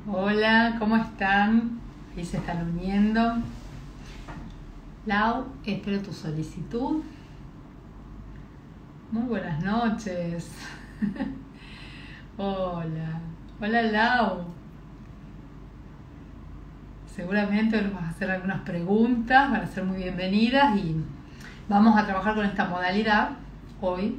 Hola, ¿cómo están? Ahí se están uniendo. Lau, espero tu solicitud. Muy buenas noches. Hola, hola Lau. Seguramente nos vas a hacer algunas preguntas, van a ser muy bienvenidas y vamos a trabajar con esta modalidad hoy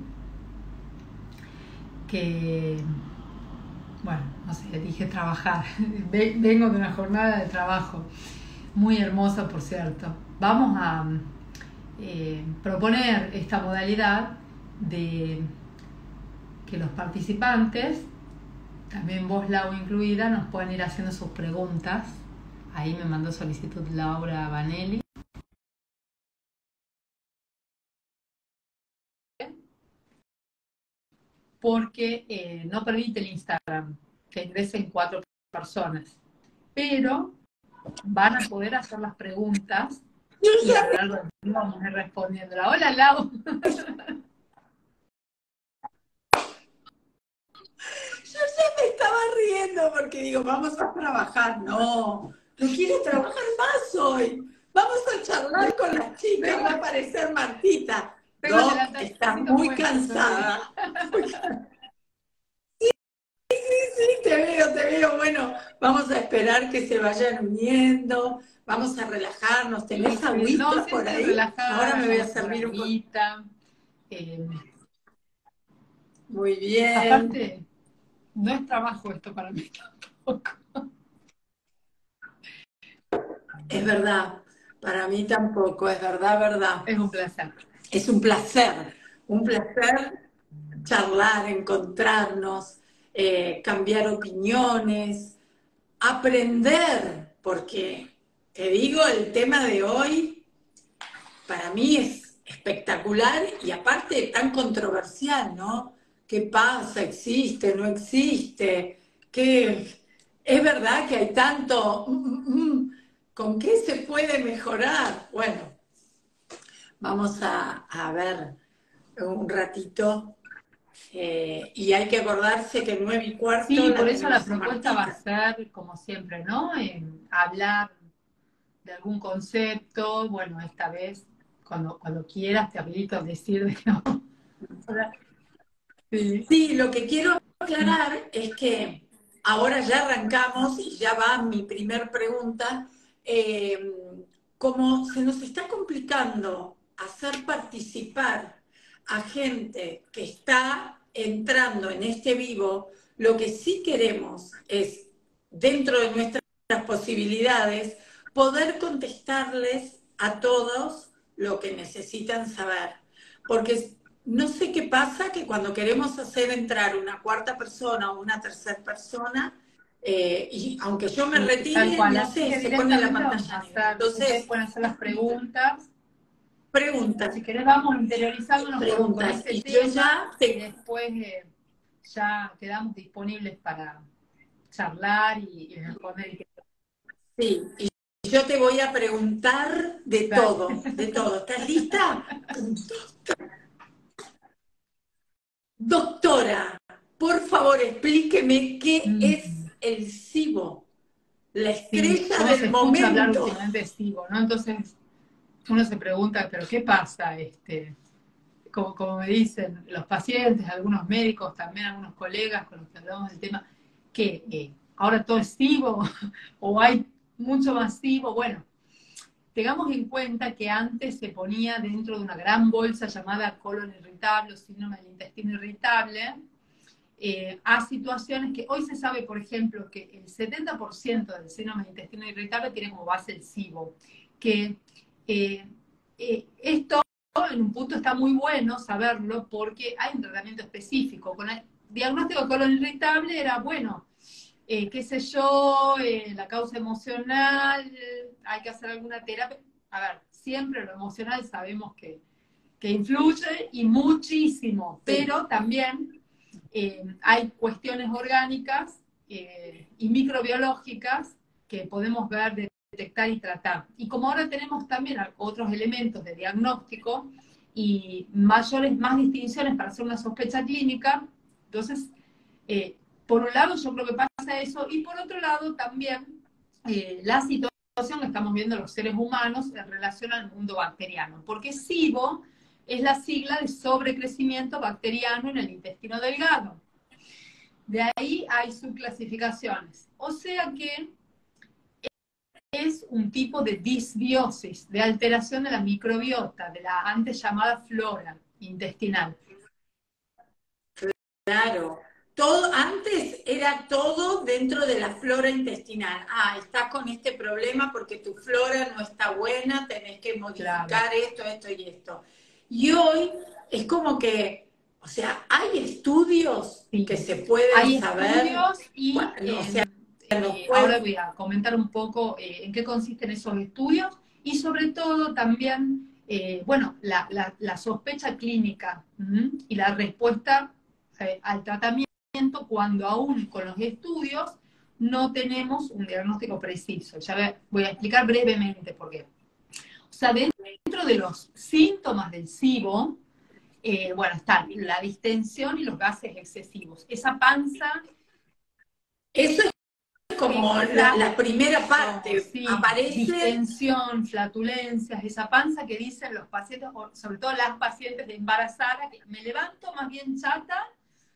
que, bueno, no sé, dije trabajar. Vengo de una jornada de trabajo muy hermosa, por cierto. Vamos a proponer esta modalidad de que los participantes, también vos Lau incluida, nos puedan ir haciendo sus preguntas. Ahí me mandó solicitud Laura Vanelli. Porque no permite el Instagram que ingresen 4 personas. Pero van a poder hacer las preguntas y a lo largo del tiempo vamos a ir respondiéndola. Hola Lau. Yo ya me estaba riendo porque digo, vamos a trabajar. No quiero trabajar más hoy. Vamos a charlar con las chicas, va a aparecer Martita. Tengo el Doc, estás delantalcito muy puesto cansada. Sí, te veo. Bueno, vamos a esperar que se vayan uniendo. Vamos a relajarnos. ¿Tenés No, agüita sí, por estoy ahí? Ahora relajada, me ya voy a la cerré servir un poco. agüita. Eh, Muy bien. Aparte, no es trabajo esto para mí tampoco. Es verdad. Para mí tampoco, es verdad. Es un placer. Es un placer charlar, encontrarnos, cambiar opiniones, aprender, porque te digo, el tema de hoy para mí es espectacular y aparte tan controversial, ¿no? ¿Qué pasa? ¿Existe? ¿No existe? ¿Qué? ¿Es verdad que hay tanto? ¿Con qué se puede mejorar? Bueno, vamos a ver un ratito. Y hay que acordarse que 9:15 Sí, por la eso la tenemos a propuesta va a Martita. ser, como siempre, ¿no? Hablar de algún concepto. Bueno, esta vez, cuando quieras, te habilito a decir de no. Sí. Sí, lo que quiero aclarar es que ahora ya arrancamos y ya va mi primer pregunta. Eh, Como se nos está complicando hacer participar a gente que está entrando en este vivo, lo que sí queremos es, dentro de nuestras posibilidades, poder contestarles a todos lo que necesitan saber. Porque no sé qué pasa, que cuando queremos hacer entrar una cuarta persona o una tercera persona, y aunque yo me Tal retire, cual. no Así sé, que se pone la directamente vamos a pantalla negra. hacer, ustedes Entonces, pueden hacer las preguntas. preguntas, Si querés, vamos interiorizándonos con preguntas. este Y yo tema ya, y después ya quedamos disponibles para charlar y responder. sí, y yo te voy a preguntar de Dale. todo, de todo. ¿Estás lista? Doctora, por favor, explíqueme qué es Mm. el SIBO, la Sí, estrella uno se del escucha hablar momento. últimamente de Steve, ¿no? Entonces uno se pregunta, ¿pero qué pasa? Como me dicen los pacientes, algunos médicos, también algunos colegas con los que hablamos del tema, que ahora todo es SIBO o hay mucho más SIBO. Bueno, tengamos en cuenta que antes se ponía dentro de una gran bolsa llamada colon irritable o síndrome del intestino irritable, a situaciones que hoy se sabe, por ejemplo, que el 70% del síndrome del intestino irritable tiene como base el SIBO, que eh, esto en un punto está muy bueno saberlo porque hay un tratamiento específico. Con el diagnóstico de colon irritable era, bueno, qué sé yo, la causa emocional, hay que hacer alguna terapia. A ver, siempre lo emocional sabemos que influye y muchísimo, Sí, pero también hay cuestiones orgánicas y microbiológicas que podemos ver, detectar y tratar. Y como ahora tenemos también otros elementos de diagnóstico y más distinciones para hacer una sospecha clínica, entonces, por un lado, yo creo que pasa pasa eso. Y por otro lado, también la situación que estamos viendo los seres humanos en relación al mundo bacteriano. Porque SIBO es la sigla de sobrecrecimiento bacteriano en el intestino delgado. De ahí hay subclasificaciones. O sea que es un tipo de disbiosis, de alteración de la microbiota, de la antes llamada flora intestinal. Claro. Todo, antes era todo dentro de la flora intestinal. Ah, estás con este problema porque tu flora no está buena, tenés que modificar esto y esto. Y hoy es como que, o sea, hay estudios que se pueden hay saber. Estudios y Bueno, o sea, ahora voy a comentar un poco en qué consisten esos estudios y sobre todo también, bueno, la sospecha clínica y la respuesta al tratamiento cuando aún con los estudios no tenemos un diagnóstico preciso. Ya voy a explicar brevemente por qué. O sea, dentro de los síntomas del SIBO, bueno, están la distensión y los gases excesivos. Esa panza... Eso es como la primera parte. Sí, aparece... distensión, flatulencias, esa panza que dicen los pacientes, sobre todo las pacientes de embarazada, que me levanto más bien chata,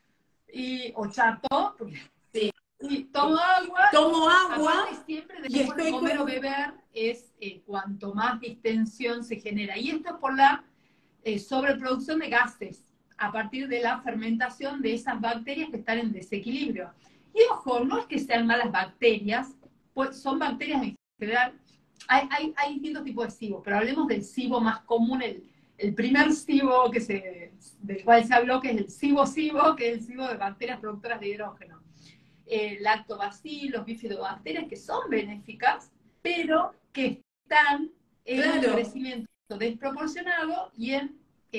o chato, sí. Y tomo agua. Aparte, siempre después de comer o beber es cuanto más distensión se genera. Y esto es por la sobreproducción de gases a partir de la fermentación de esas bacterias que están en desequilibrio. Y ojo, no es que sean malas bacterias, pues son bacterias en general. Hay distintos tipos de SIBO, pero hablemos del SIBO más común, el primer SIBO del cual se habló, que es el SIBO-SIBO, que es el SIBO de bacterias productoras de hidrógeno. Lactobacilos, bifidobacterias, que son benéficas, pero que están en un crecimiento desproporcionado y en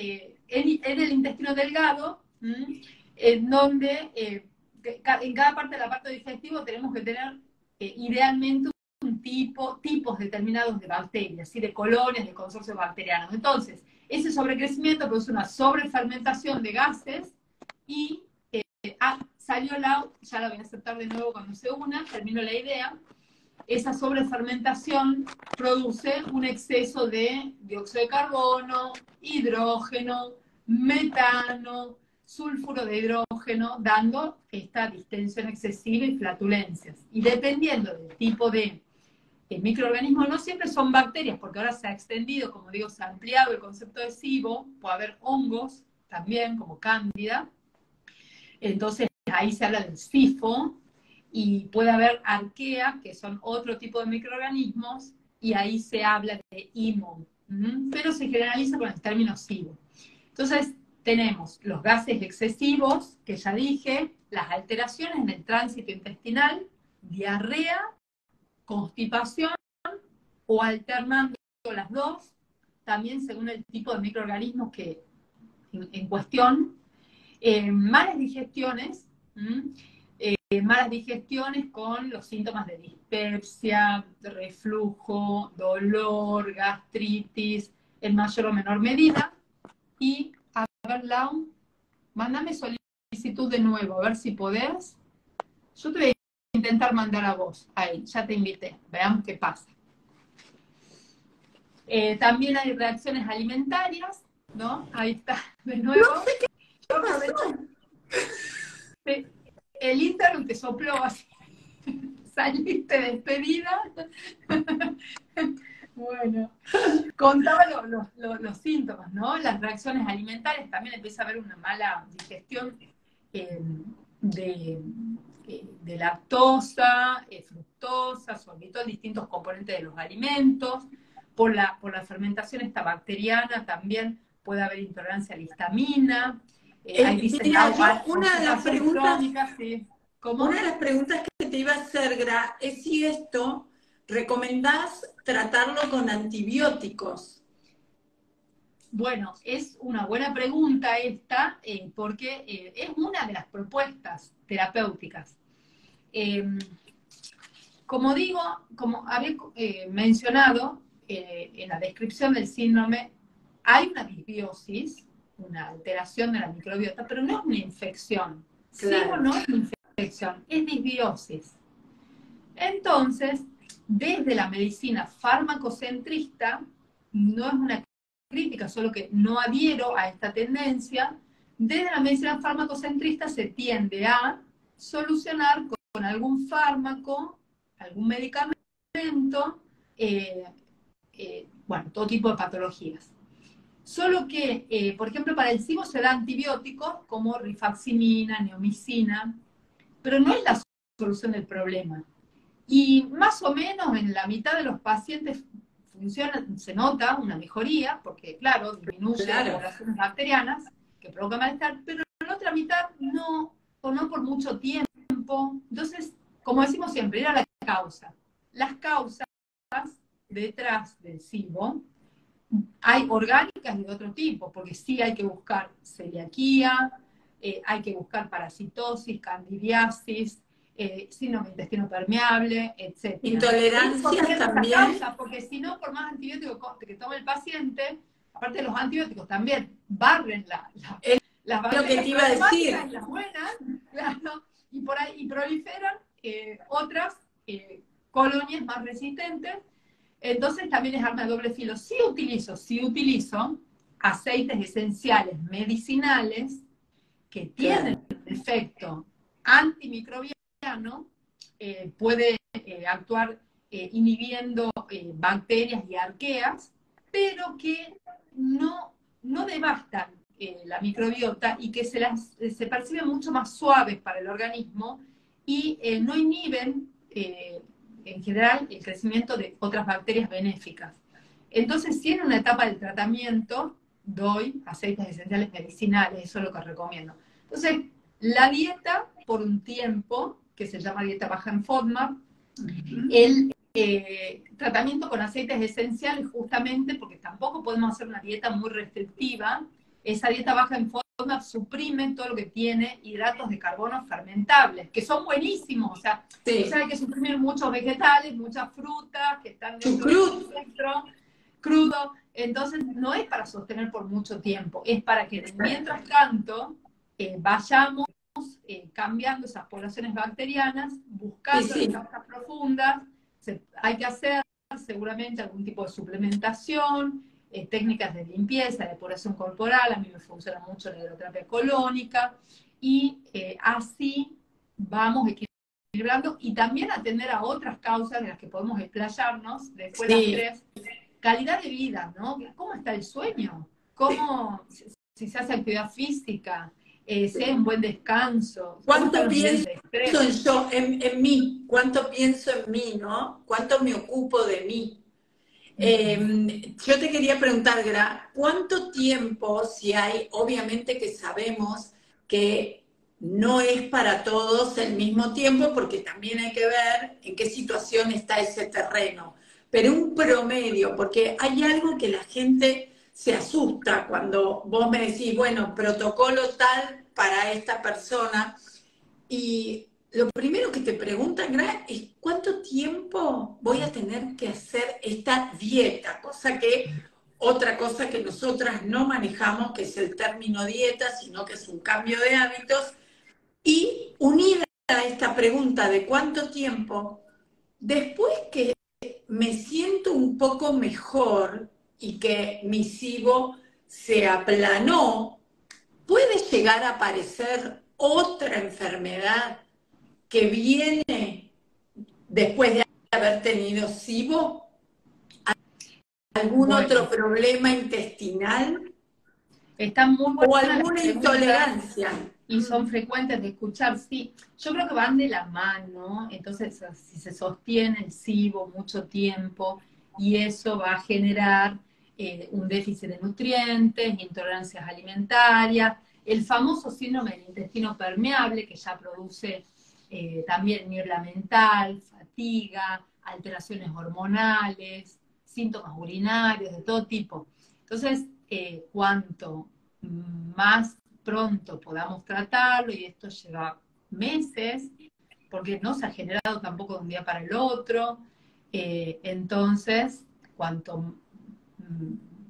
el intestino delgado, en donde en cada parte del aparato digestivo tenemos que tener idealmente tipos determinados de bacterias, ¿sí? De colonias, de consorcios bacterianos. Entonces, ese sobrecrecimiento produce una sobrefermentación de gases y salió ya la voy a aceptar de nuevo cuando se una, termino la idea. Esa sobrefermentación produce un exceso de dióxido de carbono, hidrógeno, metano, sulfuro de hidrógeno, dando esta distensión excesiva y flatulencias. Y dependiendo del tipo de microorganismos, no siempre son bacterias, porque ahora se ha extendido, como digo, se ha ampliado el concepto de SIBO, puede haber hongos también, como cándida. Entonces ahí se habla del SIFO, y puede haber arqueas, que son otro tipo de microorganismos, y ahí se habla de IMO, pero se generaliza con el término SIBO. Entonces tenemos los gases excesivos, que ya dije, las alteraciones en el tránsito intestinal, diarrea, constipación, o alternando las dos, también según el tipo de microorganismos que en cuestión. Malas digestiones, malas digestiones con los síntomas de dispepsia, de reflujo, dolor, gastritis, en mayor o menor medida. Y, a ver, Lau, mándame solicitud de nuevo, a ver si podés. Yo te voy a intentar mandar a vos, ahí, ya te invité, veamos qué pasa. También hay reacciones alimentarias, ¿no? Ahí está, de nuevo. No sé qué pasó. El Instagram te sopló así. Saliste despedida. Bueno, contaba los síntomas, ¿no? Las reacciones alimentarias, también empieza a haber una mala digestión de lactosa, fructosa, sorbitol, distintos componentes de los alimentos. Por la fermentación esta bacteriana también puede haber intolerancia a la histamina. Una de las preguntas, sí. Una de las preguntas que te iba a hacer, Gra, es si esto recomendás tratarlo con antibióticos. Bueno, es una buena pregunta esta, porque es una de las propuestas terapéuticas. Como digo, como había mencionado en la descripción del síndrome, hay una disbiosis, una alteración de la microbiota, pero no es una infección. Claro. Sí o no es una infección, es disbiosis. Entonces, desde la medicina farmacocentrista, no es una crítica, solo que no adhiero a esta tendencia, desde la medicina farmacocentrista se tiende a solucionar con algún fármaco, algún medicamento, bueno, todo tipo de patologías. Solo que, por ejemplo, para el SIBO se da antibióticos como rifaximina, neomicina, pero no es la solución del problema. Y más o menos en la mitad de los pacientes funciona, se nota una mejoría, porque claro, disminuye las poblaciones bacterianas que provocan malestar, pero en la otra mitad no, o no por mucho tiempo. Entonces, como decimos siempre, ir a la causa. Las causas detrás del SIBO hay orgánicas de otro tipo, porque sí hay que buscar celiaquía, hay que buscar parasitosis, candidiasis, síndrome de intestino permeable, etc. Intolerancias también. Causa, porque si no, por más antibióticos que tome el paciente, aparte de los antibióticos también barren las bacterias. Lo que te iba a decir. Las buenas, claro, y por ahí y proliferan otras colonias más resistentes. Entonces también es arma de doble filo. Sí utilizo aceites esenciales medicinales que tienen efecto antimicrobiano, puede actuar inhibiendo bacterias y arqueas, pero que no devastan la microbiota y que se perciben mucho más suaves para el organismo y no inhiben en general el crecimiento de otras bacterias benéficas. Entonces, si en una etapa del tratamiento doy aceites esenciales medicinales, eso es lo que recomiendo. Entonces, la dieta por un tiempo, que se llama dieta baja en FODMAP, el tratamiento con aceites esenciales justamente porque tampoco podemos hacer una dieta muy restrictiva, esa dieta baja en FODMAP suprime todo lo que tiene hidratos de carbono fermentables, que son buenísimos, o sea, hay que suprimir muchos vegetales, muchas frutas que están dentro del espectro crudo, entonces no es para sostener por mucho tiempo, es para que mientras tanto vayamos cambiando esas poblaciones bacterianas, buscando las causas profundas, hay que hacer seguramente algún tipo de suplementación, técnicas de limpieza, de depuración corporal, a mí me funciona mucho la hidroterapia colónica, y así vamos equilibrando, y también atender a otras causas de las que podemos explayarnos, después las tres. Calidad de vida, ¿no? ¿Cómo está el sueño? ¿Cómo, si se hace actividad física? Si hay un buen descanso. ¿Cuánto pienso en mí? ¿Cuánto pienso en mí, no? ¿Cuánto me ocupo de mí? Yo te quería preguntar, Gra, ¿cuánto tiempo, si hay, obviamente que sabemos que no es para todos el mismo tiempo, porque también hay que ver en qué situación está ese terreno, pero un promedio, porque hay algo que la gente se asusta cuando vos me decís, bueno, protocolo tal para esta persona, y lo primero que te preguntan, Gra, es ¿cuánto tiempo voy a tener que hacer esta dieta? Otra cosa que nosotras no manejamos, que es el término dieta, sino que es un cambio de hábitos. Y unida a esta pregunta de cuánto tiempo, después que me siento un poco mejor y que mi SIBO se aplanó, puede llegar a aparecer otra enfermedad que viene después de haber tenido SIBO. ¿Algún otro problema intestinal? Están muy buenas. ¿O alguna intolerancia? Y son frecuentes de escuchar, sí. Yo creo que van de la mano, entonces si se sostiene el SIBO mucho tiempo, y eso va a generar un déficit de nutrientes, intolerancias alimentarias, el famoso síndrome del intestino permeable, que ya produce también niebla mental, fatiga, alteraciones hormonales, síntomas urinarios de todo tipo. Entonces, cuanto más pronto podamos tratarlo, y esto lleva meses, porque no se ha generado tampoco de un día para el otro, entonces, cuanto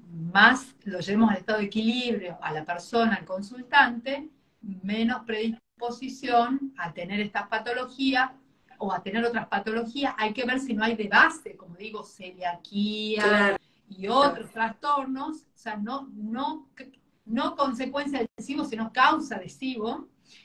más lo llevemos al estado de equilibrio a la persona, al consultante, menos predispuesto predisposición a tener estas patologías o a tener otras patologías. Hay que ver si no hay de base, como digo, celiaquía, claro, y otros trastornos, o sea, no consecuencia del SIBO, sino causa de SIBO.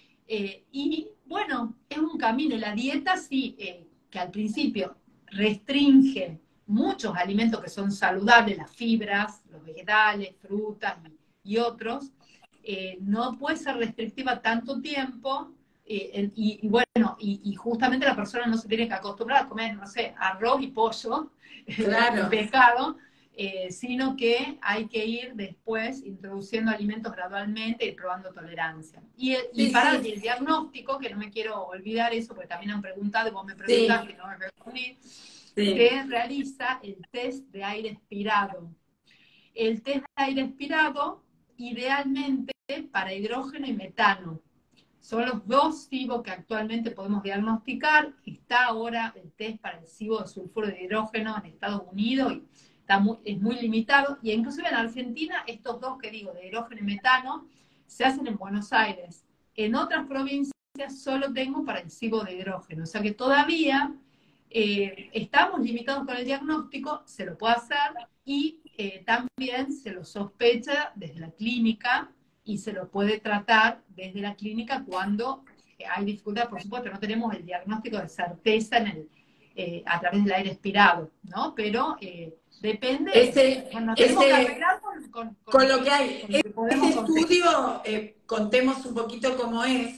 Y bueno, es un camino. La dieta sí, que al principio restringe muchos alimentos que son saludables, las fibras, los vegetales, frutas y otros, no puede ser restrictiva tanto tiempo, y bueno, y justamente la persona no se tiene que acostumbrar a comer, no sé, arroz y pollo, claro, pescado, sino que hay que ir después introduciendo alimentos gradualmente y probando tolerancia. Y para el diagnóstico, que no me quiero olvidar eso, porque también han preguntado, y vos me preguntaste, y no me respondí, se realiza el test de aire expirado. El test de aire expirado, idealmente para hidrógeno y metano. Son los dos SIBO que actualmente podemos diagnosticar. Está ahora el test para el SIBO de sulfuro de hidrógeno en Estados Unidos y es muy limitado. Y inclusive en Argentina, estos dos que digo, de hidrógeno y metano, se hacen en Buenos Aires. En otras provincias solo tengo para el SIBO de hidrógeno. O sea que todavía estamos limitados con el diagnóstico, se lo puede hacer y también se lo sospecha desde la clínica y se lo puede tratar desde la clínica cuando hay dificultad. Por supuesto, no tenemos el diagnóstico de certeza a través del aire expirado, ¿no? Pero depende. Tenemos que arreglar con lo que hay. Ese estudio, contemos un poquito cómo es,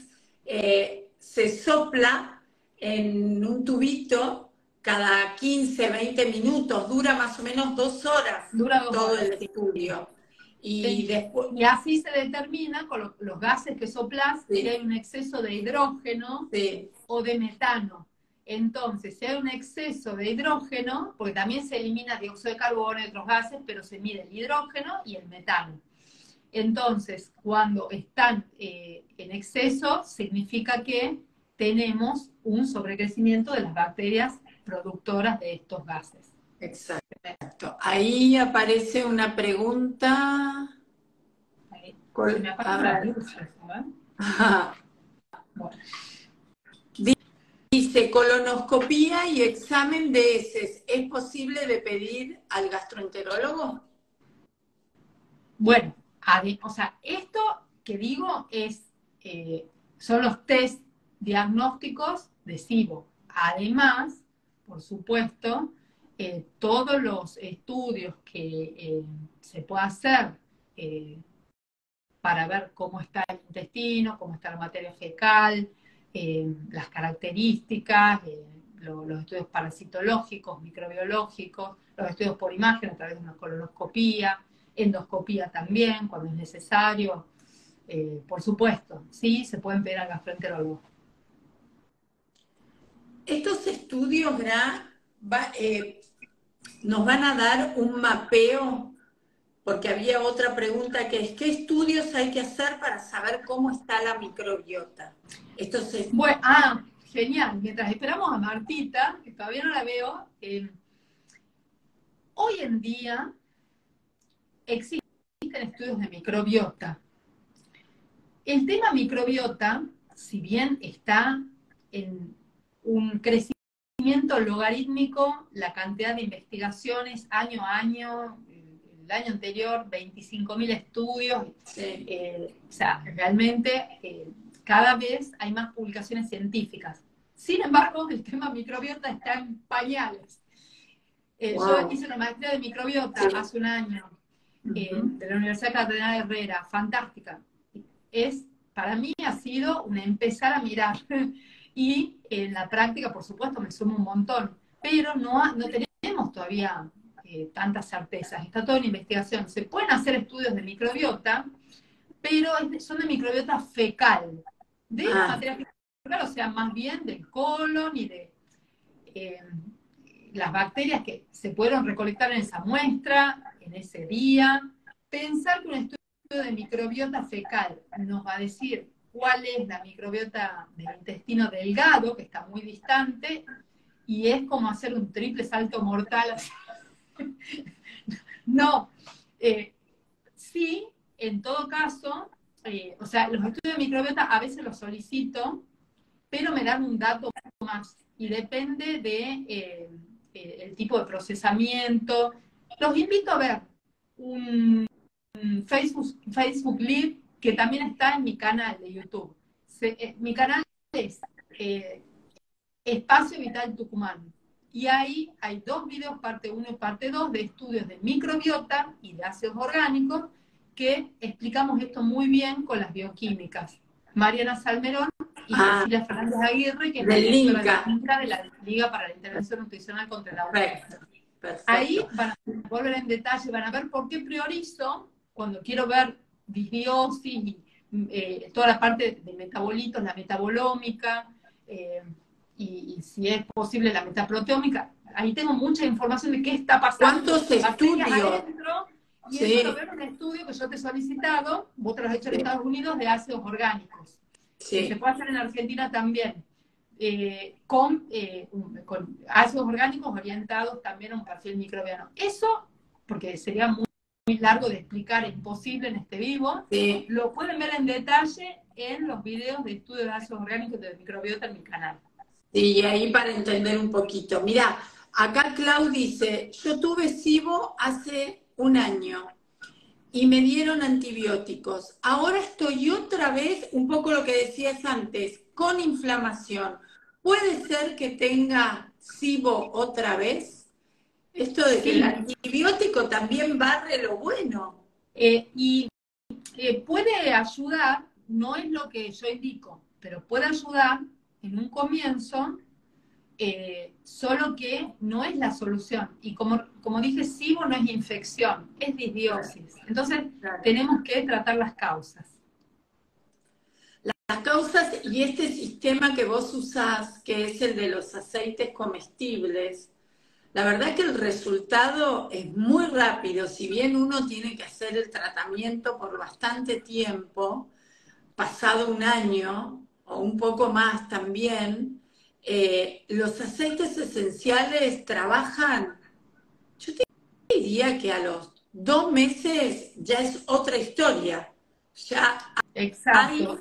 se sopla en un tubito cada 15, 20 minutos, dura más o menos 2 horas todo el estudio. Y así se determina con los gases que soplás si hay un exceso de hidrógeno o de metano. Entonces, si hay un exceso de hidrógeno, porque también se elimina dióxido de carbono y otros gases, pero se mide el hidrógeno y el metano. Entonces, cuando están en exceso, significa que tenemos un sobrecrecimiento de las bacterias productoras de estos gases. Exacto. Ahí aparece una pregunta. Se me apagan las luces, bueno. Dice, colonoscopía y examen de heces, ¿es posible de pedir al gastroenterólogo? Bueno, o sea, esto que digo son los test diagnósticos de SIBO. Además, por supuesto, todos los estudios que se puede hacer para ver cómo está el intestino, cómo está la materia fecal, las características, los estudios parasitológicos, microbiológicos, los estudios por imagen a través de una colonoscopía, endoscopía también, cuando es necesario. Por supuesto, sí, se pueden pedir al gastroenterólogo. Estos estudios, nos van a dar un mapeo, porque había otra pregunta que es, ¿qué estudios hay que hacer para saber cómo está la microbiota? Bueno, genial. Mientras esperamos a Martita, que todavía no la veo, hoy en día existen estudios de microbiota. El tema microbiota, si bien está en un crecimiento logarítmico, la cantidad de investigaciones año a año, el año anterior 25.000 estudios, o sea, realmente cada vez hay más publicaciones científicas. Sin embargo, el tema microbiota está en pañales. Yo hice una maestría de microbiota hace un año, de la Universidad Cardenal Herrera, fantástica. Para mí ha sido un empezar a mirar. Y en la práctica, por supuesto, me sumo un montón. Pero no tenemos todavía tantas certezas. Está todo en investigación. Se pueden hacer estudios de microbiota, pero son de microbiota fecal. De la materia fecal, o sea, más bien del colon y de las bacterias que se pudieron recolectar en esa muestra, en ese día. Pensar que un estudio de microbiota fecal nos va a decir cuál es la microbiota del intestino delgado, que está muy distante, y es como hacer un triple salto mortal. No. Sí, en todo caso, o sea, los estudios de microbiota a veces los solicito, pero me dan un dato más y depende de el tipo de procesamiento. Los invito a ver un Facebook Live que también está en mi canal de YouTube. Mi canal es Espacio Vital Tucumán. Y ahí hay 2 videos, parte 1 y parte 2, de estudios de microbiota y de ácidos orgánicos, que explicamos esto muy bien con las bioquímicas. Mariana Salmerón y Cecilia Fernández Aguirre, que es la directora de la Liga para la Intervención Nutricional contra el Autismo. Ahí van a volver en detalle, van a ver por qué priorizo cuando quiero ver disbiosis y toda la parte de metabolitos, la metabolómica, y si es posible la metaproteómica. Ahí tengo mucha información de qué está pasando. ¿Cuántos estudios? Adentro, y eso lo veo en un estudio que yo te he solicitado, vos te lo has hecho en Estados Unidos, de ácidos orgánicos. Que se puede hacer en Argentina también. Con ácidos orgánicos orientados también a un perfil microbiano. Eso, porque sería muy largo de explicar, es imposible en este vivo, lo pueden ver en detalle en los videos de estudio de ácidos orgánicos de microbiota en mi canal. Sí, y ahí para entender un poquito. Mirá, acá Clau dice, yo tuve SIBO hace un año y me dieron antibióticos. Ahora estoy otra vez, un poco lo que decías antes, con inflamación. ¿Puede ser que tenga SIBO otra vez? Esto de que el antibiótico también barre lo bueno. Y puede ayudar, no es lo que yo indico, pero puede ayudar en un comienzo, solo que no es la solución. Y como dije, SIBO no es infección, es disbiosis. Entonces, tenemos que tratar las causas. Las causas y este sistema que vos usás, que es el de los aceites comestibles, la verdad que el resultado es muy rápido. Si bien uno tiene que hacer el tratamiento por bastante tiempo, pasado un año o un poco más también, los aceites esenciales trabajan, yo te diría que a los 2 meses ya es otra historia. Ya exacto.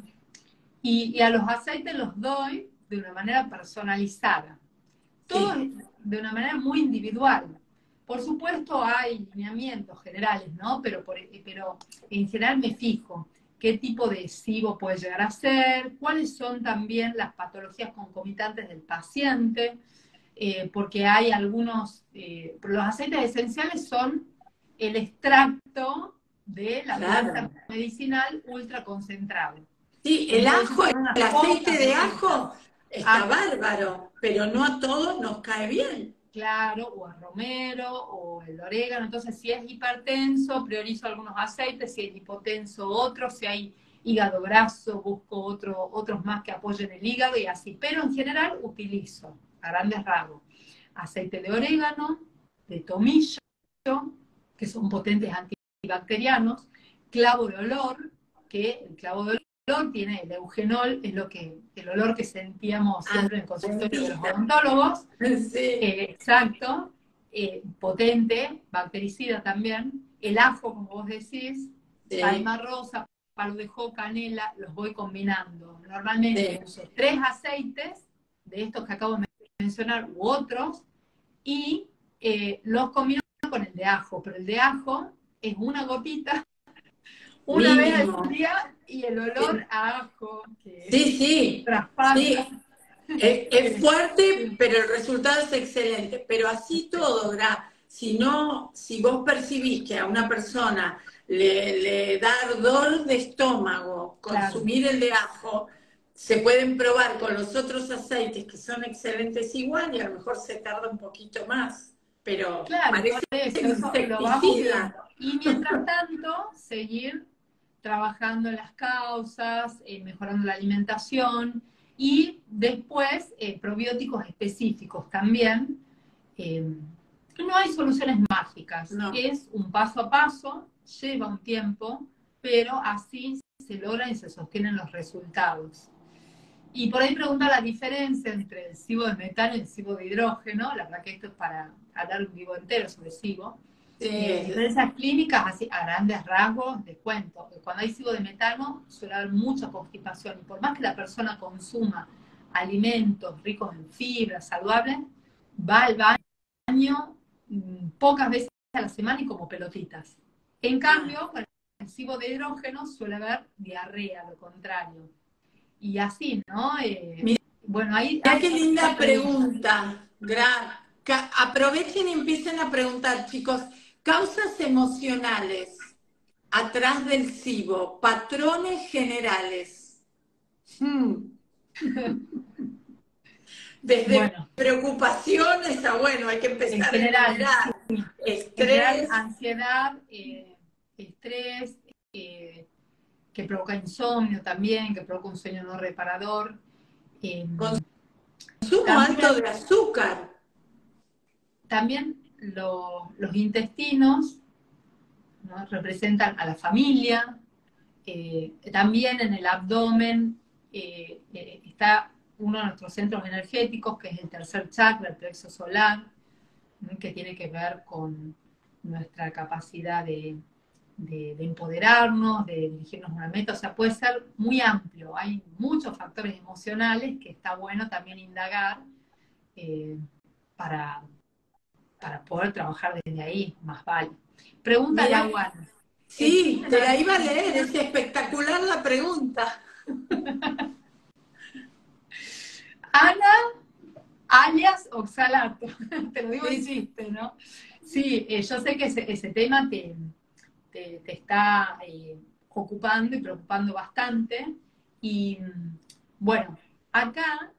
Y a los aceites los doy de una manera personalizada. Todo de una manera muy individual. Por supuesto hay lineamientos generales, ¿no? Pero en general me fijo qué tipo de SIBO puede llegar a ser, cuáles son también las patologías concomitantes del paciente, porque hay algunos, los aceites esenciales son el extracto de la planta medicinal ultra concentrado. Sí, el ajo, el aceite de ajo está bárbaro, pero no a todos nos cae bien. Claro, o el romero, o el orégano. Entonces, si es hipertenso, priorizo algunos aceites, si es hipotenso, otros, si hay hígado graso, busco otros más que apoyen el hígado y así. Pero en general utilizo, a grandes rasgos, aceite de orégano, de tomillo, que son potentes antibacterianos, clavo de olor, que el clavo de olor tiene el eugenol, es el olor que sentíamos siempre en el consultorio de los odontólogos. Exacto, potente, bactericida también. El ajo, como vos decís, palma rosa, palo de ajo, canela, los voy combinando. Normalmente uso 3 aceites de estos que acabo de mencionar u otros, y los combino con el de ajo, pero el de ajo es una gotita una vez al día, y el olor a ajo que traspasa. Es fuerte, pero el resultado es excelente. Pero así todo, Gra, si vos percibís que a una persona le da ardor de estómago consumir el de ajo, se pueden probar con los otros aceites que son excelentes igual, y a lo mejor se tarda un poquito más. Pero parece eso lo vamos viendo. Y mientras tanto, seguir trabajando en las causas, mejorando la alimentación, y después probióticos específicos también. No hay soluciones mágicas, es un paso a paso, lleva un tiempo, pero así se logran y se sostienen los resultados. Y por ahí pregunta la diferencia entre el SIBO de metano y el SIBO de hidrógeno. La verdad que esto es para hablar un vivo entero sobre SIBO. Diferencias clínicas, así a grandes rasgos, les cuento. Cuando hay cibo de metano suele haber mucha constipación y por más que la persona consuma alimentos ricos en fibra, saludables, va al baño pocas veces a la semana y como pelotitas. En cambio, con el cibo de hidrógeno suele haber diarrea, lo contrario. Y así, ¿no? Bueno, ahí... Mira qué linda pregunta. Aprovechen y empiecen a preguntar, chicos. Causas emocionales atrás del SIBO, patrones generales. Desde preocupaciones a, bueno, hay que empezar en general, a mirar. Sí. Estrés. En general, ansiedad, estrés, que provoca insomnio también, que provoca un sueño no reparador. Consumo también, alto de azúcar. También los intestinos, ¿no? Representan a la familia. También en el abdomen está uno de nuestros centros energéticos, que es el tercer chakra, el plexo solar, ¿no? Que tiene que ver con nuestra capacidad de empoderarnos, de dirigirnos a una meta. O sea, puede ser muy amplio. Hay muchos factores emocionales que está bueno también indagar para poder trabajar desde ahí, más vale. Pregunta a Juan. Sí, te la iba a leer, es espectacular la pregunta. Ana, alias Oxalato, te lo digo en chiste, ¿no? Sí, yo sé que ese tema te está ocupando y preocupando bastante. Y bueno, acá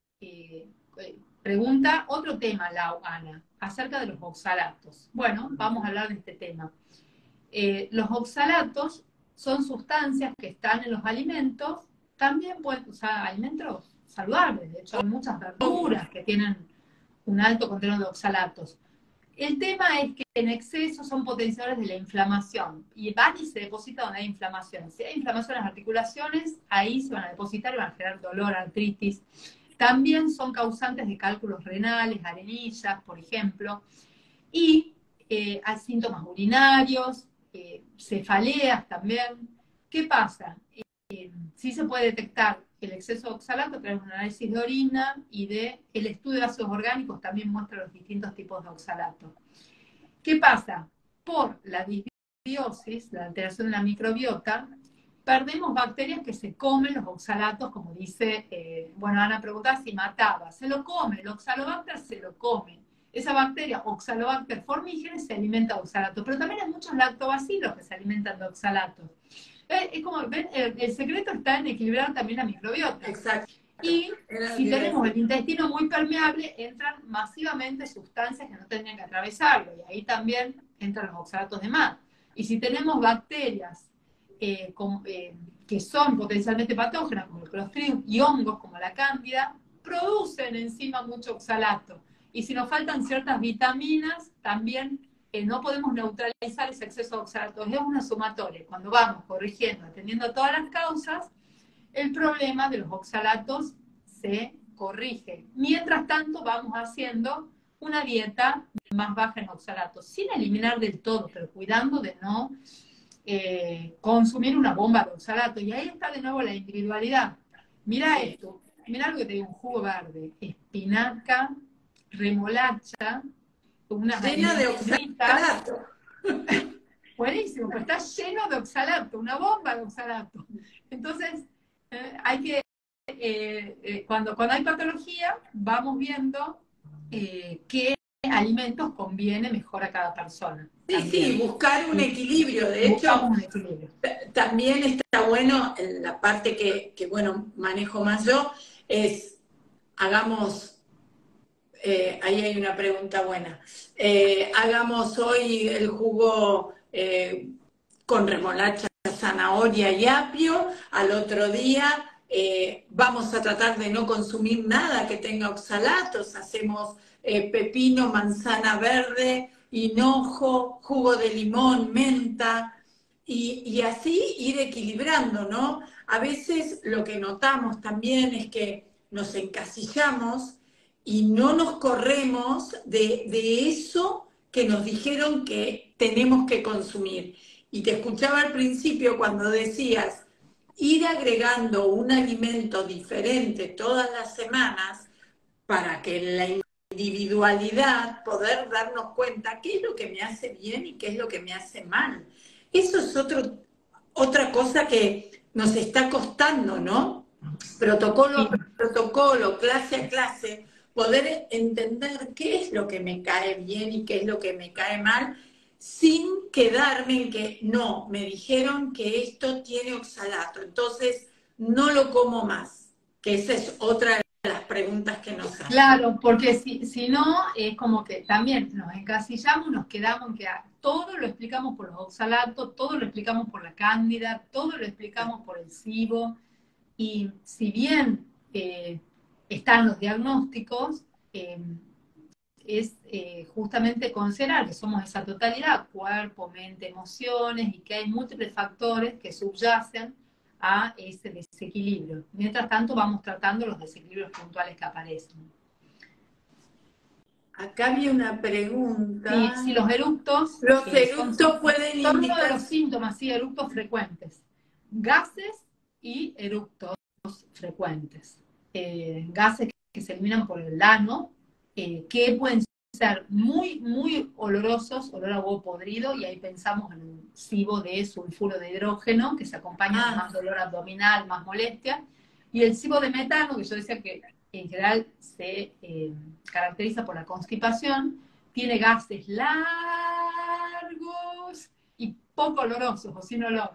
pregunta otro tema, Ana, acerca de los oxalatos. Bueno, vamos a hablar de este tema. Los oxalatos son sustancias que están en los alimentos, también pueden usar alimentos saludables. De hecho, hay muchas verduras que tienen un alto contenido de oxalatos. El tema es que en exceso son potenciadores de la inflamación y van y se depositan donde hay inflamación. Si hay inflamación en las articulaciones, ahí se van a depositar y van a generar dolor, artritis. También son causantes de cálculos renales, arenillas, por ejemplo, y hay síntomas urinarios, cefaleas también. ¿Qué pasa? Sí se puede detectar el exceso de oxalato a través de un análisis de orina y el estudio de ácidos orgánicos también muestra los distintos tipos de oxalato. ¿Qué pasa? Por la disbiosis, la alteración de la microbiota, perdemos bacterias que se comen los oxalatos, como dice, Ana preguntaba si mataba, se lo come, el oxalobacter se lo come. Esa bacteria, Oxalobacter formigenes, se alimenta de oxalato, pero también hay muchos lactobacilos que se alimentan de oxalato. Es como, ven, el secreto está en equilibrar también la microbiota. Exacto. Y si tenemos el intestino muy permeable, entran masivamente sustancias que no tendrían que atravesarlo, y ahí también entran los oxalatos de más. Y si tenemos bacterias que son potencialmente patógenas, como el Clostridium, y hongos, como la cándida, producen encima mucho oxalato. Y si nos faltan ciertas vitaminas, también no podemos neutralizar ese exceso de oxalato. Es una sumatoria. Cuando vamos corrigiendo, atendiendo a todas las causas, el problema de los oxalatos se corrige. Mientras tanto, vamos haciendo una dieta más baja en oxalatos, sin eliminar del todo, pero cuidando de no consumir una bomba de oxalato. Y ahí está de nuevo la individualidad. Mira esto, mira lo que te digo, un jugo verde, espinaca, remolacha, una llena de oxalato. Buenísimo, pues está lleno de oxalato, una bomba de oxalato. Entonces, hay que, cuando hay patología, vamos viendo qué alimentos conviene mejor a cada persona. Sí, también. Sí, buscar un equilibrio. De hecho, también está bueno, en la parte que bueno, manejo más yo, es, hagamos, ahí hay una pregunta buena, hagamos hoy el jugo con remolacha, zanahoria y apio, al otro día vamos a tratar de no consumir nada que tenga oxalatos, hacemos pepino, manzana verde, hinojo, jugo de limón, menta, y así ir equilibrando, ¿no? A veces lo que notamos también es que nos encasillamos y no nos corremos de eso que nos dijeron que tenemos que consumir. Y te escuchaba al principio cuando decías, ir agregando un alimento diferente todas las semanas para que en la individualidad poder darnos cuenta qué es lo que me hace bien y qué es lo que me hace mal. Eso es otra cosa que nos está costando, ¿no? Protocolo a protocolo, clase a clase, poder entender qué es lo que me cae bien y qué es lo que me cae mal, sin quedarme en que no, me dijeron que esto tiene oxalato, entonces no lo como más, que esa es otra de las preguntas que nos hacen. Claro, porque si no, es como que también nos encasillamos, nos quedamos en que todo lo explicamos por los oxalatos, todo lo explicamos por la cándida, todo lo explicamos por el SIBO, y si bien están los diagnósticos, es justamente considerar que somos esa totalidad, cuerpo, mente, emociones, y que hay múltiples factores que subyacen a ese desequilibrio. Mientras tanto, vamos tratando los desequilibrios puntuales que aparecen. Acá había una pregunta. Si los eructos... Los eructos pueden son indicar... uno de los síntomas, sí, eructos frecuentes. Gases y eructos frecuentes. Gases que se eliminan por el ano, que pueden ser muy, muy olorosos, olor a huevo podrido, y ahí pensamos en un SIBO de sulfuro de hidrógeno, que se acompaña de más dolor abdominal, más molestia, y el SIBO de metano, que yo decía que en general se caracteriza por la constipación, tiene gases largos y poco olorosos, o sin olor.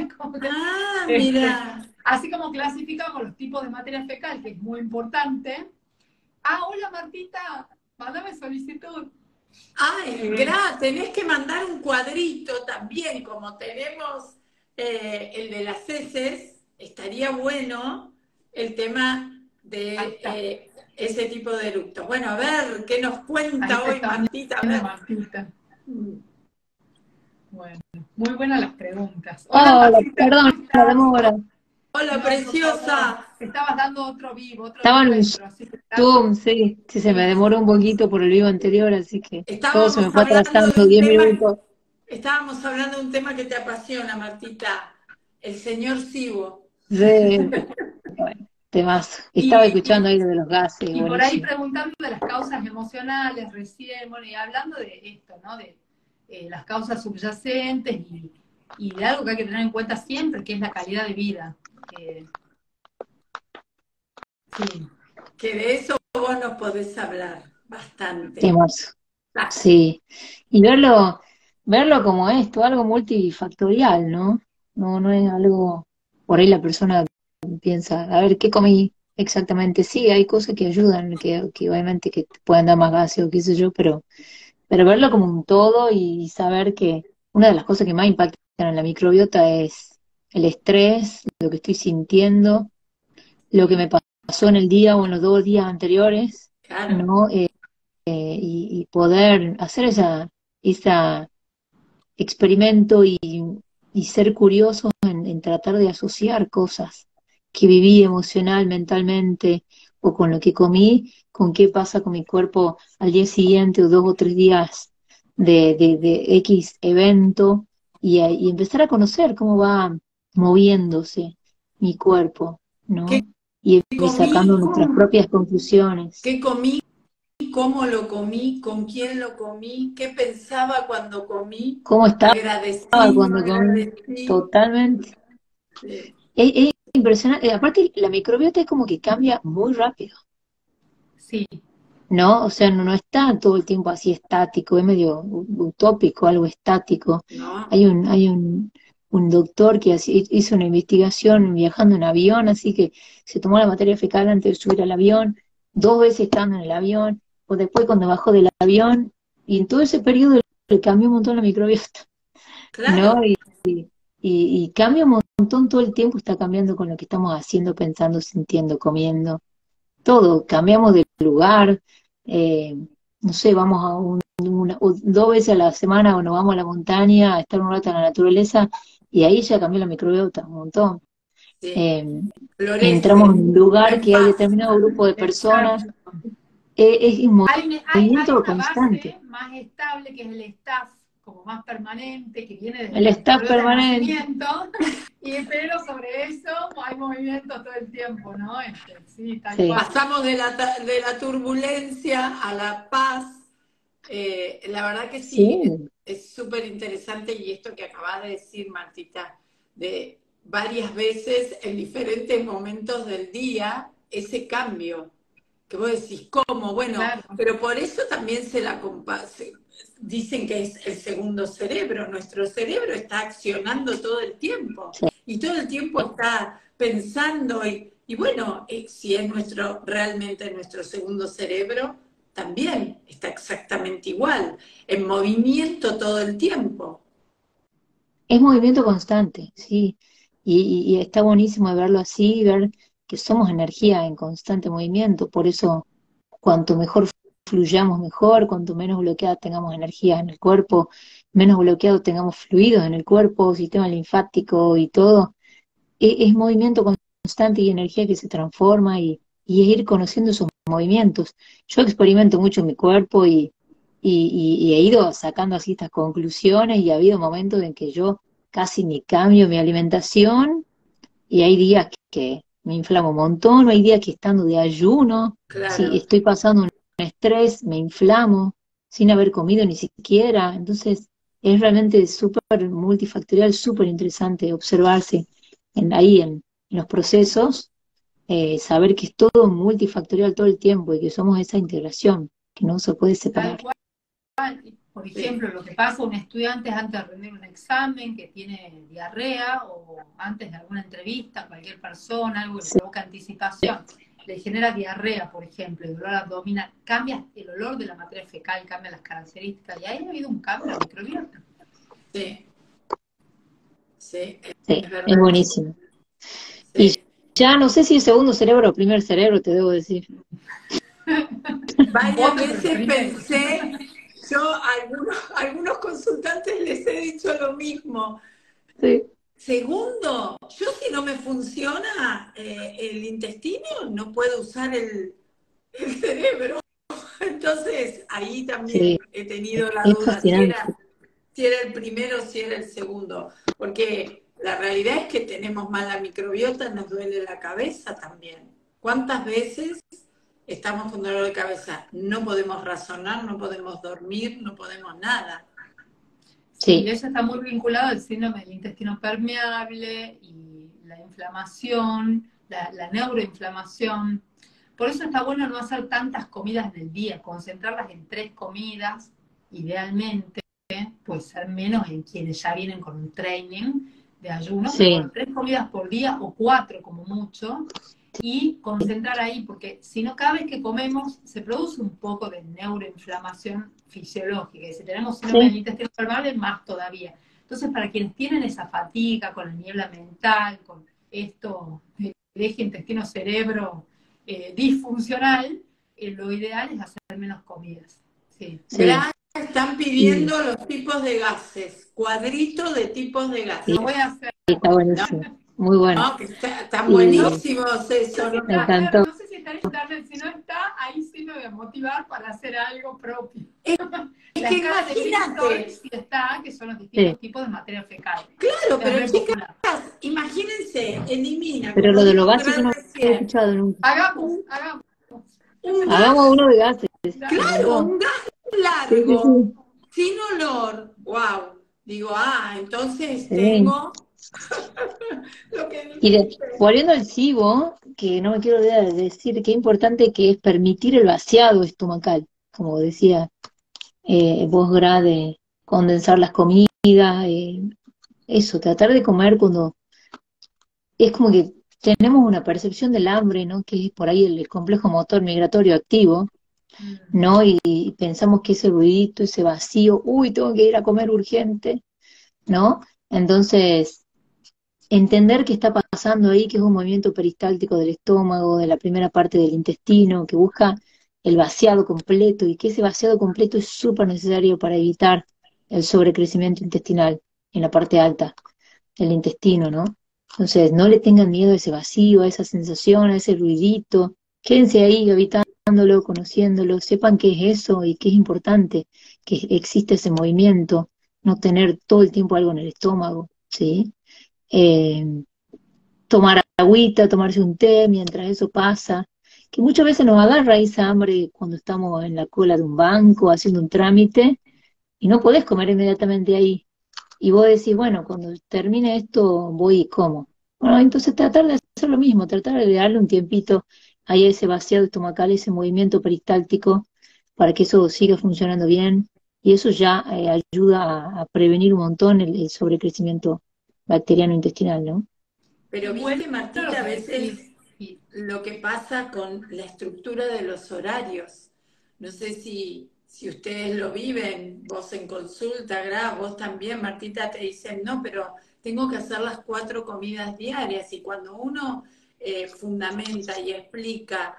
Mira. Así como clasificamos los tipos de materia fecal, que es muy importante. Hola Martita, mándame solicitud. Tenés que mandar un cuadrito también, como tenemos el de las heces, estaría bueno el tema de ese tipo de eructos. Bueno, a ver, ¿qué nos cuenta hoy Martita? A ver. Martita. Bueno, muy buenas las preguntas. Hola, perdón, la demora. Hola, preciosa. Estabas dando otro vivo, Estaba en un Zoom, sí, se me demoró un poquito por el vivo anterior, así que todo se me fue atrasando 10 minutos. Estábamos hablando de un tema que te apasiona, Martita, el señor Sibo. Sí, bueno, temazo. Estaba escuchando ahí de los gases. Y por ahí preguntando de las causas emocionales recién, bueno, y hablando de esto, ¿no? De las causas subyacentes y de algo que hay que tener en cuenta siempre, que es la calidad de vida. Sí. Que de eso vos nos podés hablar bastante. Temazo. Sí. Y verlo como esto, algo multifactorial, ¿no? No es algo, por ahí la persona piensa, a ver, ¿qué comí exactamente? Sí, hay cosas que ayudan, que obviamente que te pueden dar más gases o qué sé yo, pero verlo como un todo y saber que una de las cosas que más impactan en la microbiota es el estrés, lo que estoy sintiendo, lo que me pasó en el día o en los 2 días anteriores, claro, ¿no? Y poder hacer esa experimento y ser curiosos en tratar de asociar cosas que viví emocional, mentalmente, o con lo que comí, con qué pasa con mi cuerpo al día siguiente o 2 o 3 días de X evento, y empezar a conocer cómo va moviéndose mi cuerpo, ¿no? Y sacando nuestras propias conclusiones. ¿Qué comí? ¿Cómo lo comí? ¿Con quién lo comí? ¿Qué pensaba cuando comí? ¿Cómo estaba cuando comí? Totalmente. Sí. Es impresionante. Aparte, la microbiota es como que cambia muy rápido. Sí. ¿No? O sea, no está todo el tiempo así estático, es medio utópico, algo estático. No. Hay un doctor que hizo una investigación viajando en avión, así que se tomó la materia fecal antes de subir al avión, 2 veces estando en el avión, o después cuando bajó del avión, y en todo ese periodo le cambió un montón la microbiota. Claro. ¿No? Y cambia un montón todo el tiempo, está cambiando con lo que estamos haciendo, pensando, sintiendo, comiendo. Todo, cambiamos de lugar, no sé, vamos a 2 veces a la semana o nos vamos a la montaña a estar un rato en la naturaleza y ahí ya cambió la microbiota un montón. Sí. Entramos en un lugar que hay determinado grupo de personas. Es un Hay movimiento una constante. base más estable que es el staff, como más permanente, que viene desde El staff desde el permanente. nacimiento, pero sobre eso hay movimiento todo el tiempo, ¿no? Sí, tal Sí. cual. Pasamos de la turbulencia a la paz. La verdad que sí, Sí, es súper interesante y esto que acabas de decir, Martita, de varias veces en diferentes momentos del día, ese cambio, que vos decís, ¿cómo? Bueno, Claro. pero por eso también dicen que es el segundo cerebro. Nuestro cerebro está accionando todo el tiempo sí. y todo el tiempo está pensando y bueno, si es realmente nuestro segundo cerebro, también está exactamente igual, en movimiento todo el tiempo. Es movimiento constante, sí. Y está buenísimo de verlo así, ver que somos energía en constante movimiento. Por eso, cuanto mejor fluyamos mejor, cuanto menos bloqueada tengamos energía en el cuerpo, menos bloqueado tengamos fluidos en el cuerpo, sistema linfático y todo. Es movimiento constante y energía que se transforma y es ir conociendo esos movimientos. Yo experimento mucho en mi cuerpo y he ido sacando así estas conclusiones y ha habido momentos en que yo casi ni cambio mi alimentación y hay días que me inflamo un montón, o hay días que estando de ayuno, si Claro. estoy pasando un estrés, me inflamo sin haber comido ni siquiera. Entonces es realmente súper multifactorial, súper interesante observarse en los procesos, saber que es todo multifactorial todo el tiempo y que somos esa integración, que no se puede Tal separar. cual. Por Sí. ejemplo, lo que pasa a un estudiante antes de rendir un examen, que tiene diarrea, o antes de alguna entrevista, cualquier persona, algo que le Sí. provoca anticipación, le genera diarrea, por ejemplo, y dolor abdominal, cambia el olor de la materia fecal, cambia las características, y ahí ha habido un cambio en la microbiota. Sí, sí, Sí, es es verdad. buenísimo. Y Sí. ya no sé si el segundo cerebro o primer cerebro, te debo decir. Varias Otro, pero veces primero. pensé, yo a algunos consultantes les he dicho lo mismo. Sí, Segundo, yo si no me funciona el intestino, no puedo usar el cerebro. Entonces, ahí sí, también he tenido la es duda fascinante. si era el primero o si era el segundo. Porque la realidad es que tenemos mala microbiota, nos duele la cabeza también. ¿Cuántas veces estamos con dolor de cabeza? No podemos razonar, no podemos dormir, no podemos nada. Sí, Sí, eso está muy vinculado al síndrome del intestino permeable y la inflamación, la neuroinflamación. Por eso está bueno no hacer tantas comidas en el día, concentrarlas en 3 comidas, idealmente, puede ser menos en quienes ya vienen con un training de ayuno, pero bueno, sí, 3 comidas por día o 4 como mucho, y concentrar ahí, porque si no, cada vez que comemos se produce un poco de neuroinflamación fisiológica, y si tenemos síndrome del sí, intestino permeable, más todavía. Entonces, para quienes tienen esa fatiga con la niebla mental, con esto, el eje intestino-cerebro disfuncional, lo ideal es hacer menos comidas. Sí. sí. Están Y, pidiendo los tipos de gases, cuadrito de tipos de y Lo voy gases. a hacer. está ¿No? buenísimo, muy bueno. ¿No? Que están Y buenísimos eso, ¿no? me encantó. No sé si está en internet, si no está, ahí sí me voy a motivar para hacer algo propio. Es La que escala de Bristol imagínate, sí está, que son los Sí, distintos tipos de materia fecal. claro, Es pero re chicas, popular. imagínense, elimina, pero como lo de lo dijo básico Gran no lo he recién, escuchado nunca. Hagamos, un, hagamos. un Hagamos gas, uno de gases, me claro, encantó. un gas Sí, sí, largo, sí, sin olor. Wow. Digo, entonces sí. tengo lo que Y dijiste. volviendo al SIBO, que no me quiero olvidar de decir qué importante que es permitir el vaciado estomacal, como decía vos, Gra, de condensar las comidas, eso, tratar de comer cuando es como que tenemos una percepción del hambre, ¿no? Que es por ahí el complejo motor migratorio activo, Mm. ¿no? Y pensamos que ese ruidito, ese vacío, uy, tengo que ir a comer urgente, ¿no? Entonces, entender qué está pasando ahí, que es un movimiento peristáltico del estómago, de la primera parte del intestino, que busca el vaciado completo y que ese vaciado completo es súper necesario para evitar el sobrecrecimiento intestinal en la parte alta del intestino, ¿no? Entonces, no le tengan miedo a ese vacío, a esa sensación, a ese ruidito, quédense ahí habitando conociéndolo, sepan qué es eso y qué es importante, que existe ese movimiento, no tener todo el tiempo algo en el estómago, ¿sí? Eh, tomar agüita, tomarse un té mientras eso pasa, que muchas veces nos agarra esa hambre cuando estamos en la cola de un banco haciendo un trámite y no podés comer inmediatamente ahí. Y vos decís, bueno, cuando termine esto voy y como. Bueno, entonces tratar de hacer lo mismo, tratar de darle un tiempito ahí a ese vaciado estomacal, ese movimiento peristáltico, para que eso siga funcionando bien. Y eso ya ayuda a prevenir un montón el sobrecrecimiento bacteriano intestinal, ¿no? Pero Bueno, viste, lo Martita, a que veces decís, y lo que pasa con la estructura de los horarios. No sé si ustedes lo viven, vos en consulta, vos también, Martita, te dicen, no, pero tengo que hacer las 4 comidas diarias. Y cuando uno fundamenta y explica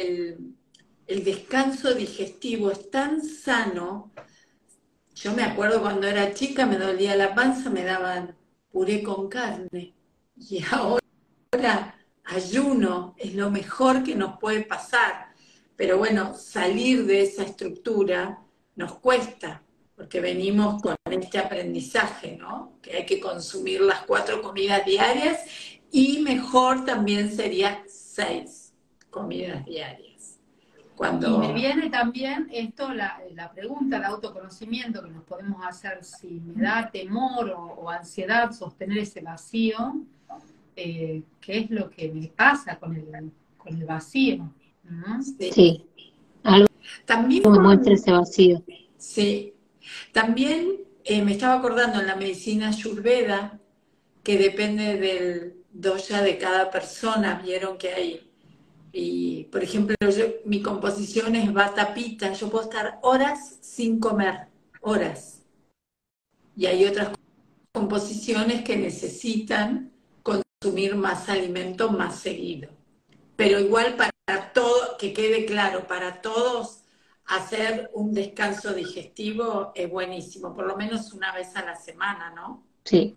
el descanso digestivo es tan sano. Yo me acuerdo cuando era chica, me dolía la panza, me daban puré con carne. Y ahora ayuno es lo mejor que nos puede pasar. Pero bueno, salir de esa estructura nos cuesta, porque venimos con este aprendizaje, ¿no? Que hay que consumir las 4 comidas diarias y mejor también sería 6 comidas diarias. Y me Cuando viene también esto, la pregunta, el autoconocimiento que nos podemos hacer si me da temor o ansiedad sostener ese vacío, qué es lo que me pasa con el vacío, ¿no? sí. Sí, algo También me muestra ese vacío. sí, también me estaba acordando en la medicina Ayurveda, que depende del dosha de cada persona, vieron que hay. Y, por ejemplo, mi composición es Vata Pitta, yo puedo estar horas sin comer, horas. Y hay otras composiciones que necesitan consumir más alimento más seguido. Pero igual para todo, que quede claro, para todos hacer un descanso digestivo es buenísimo, por lo menos una vez a la semana, ¿no? Sí.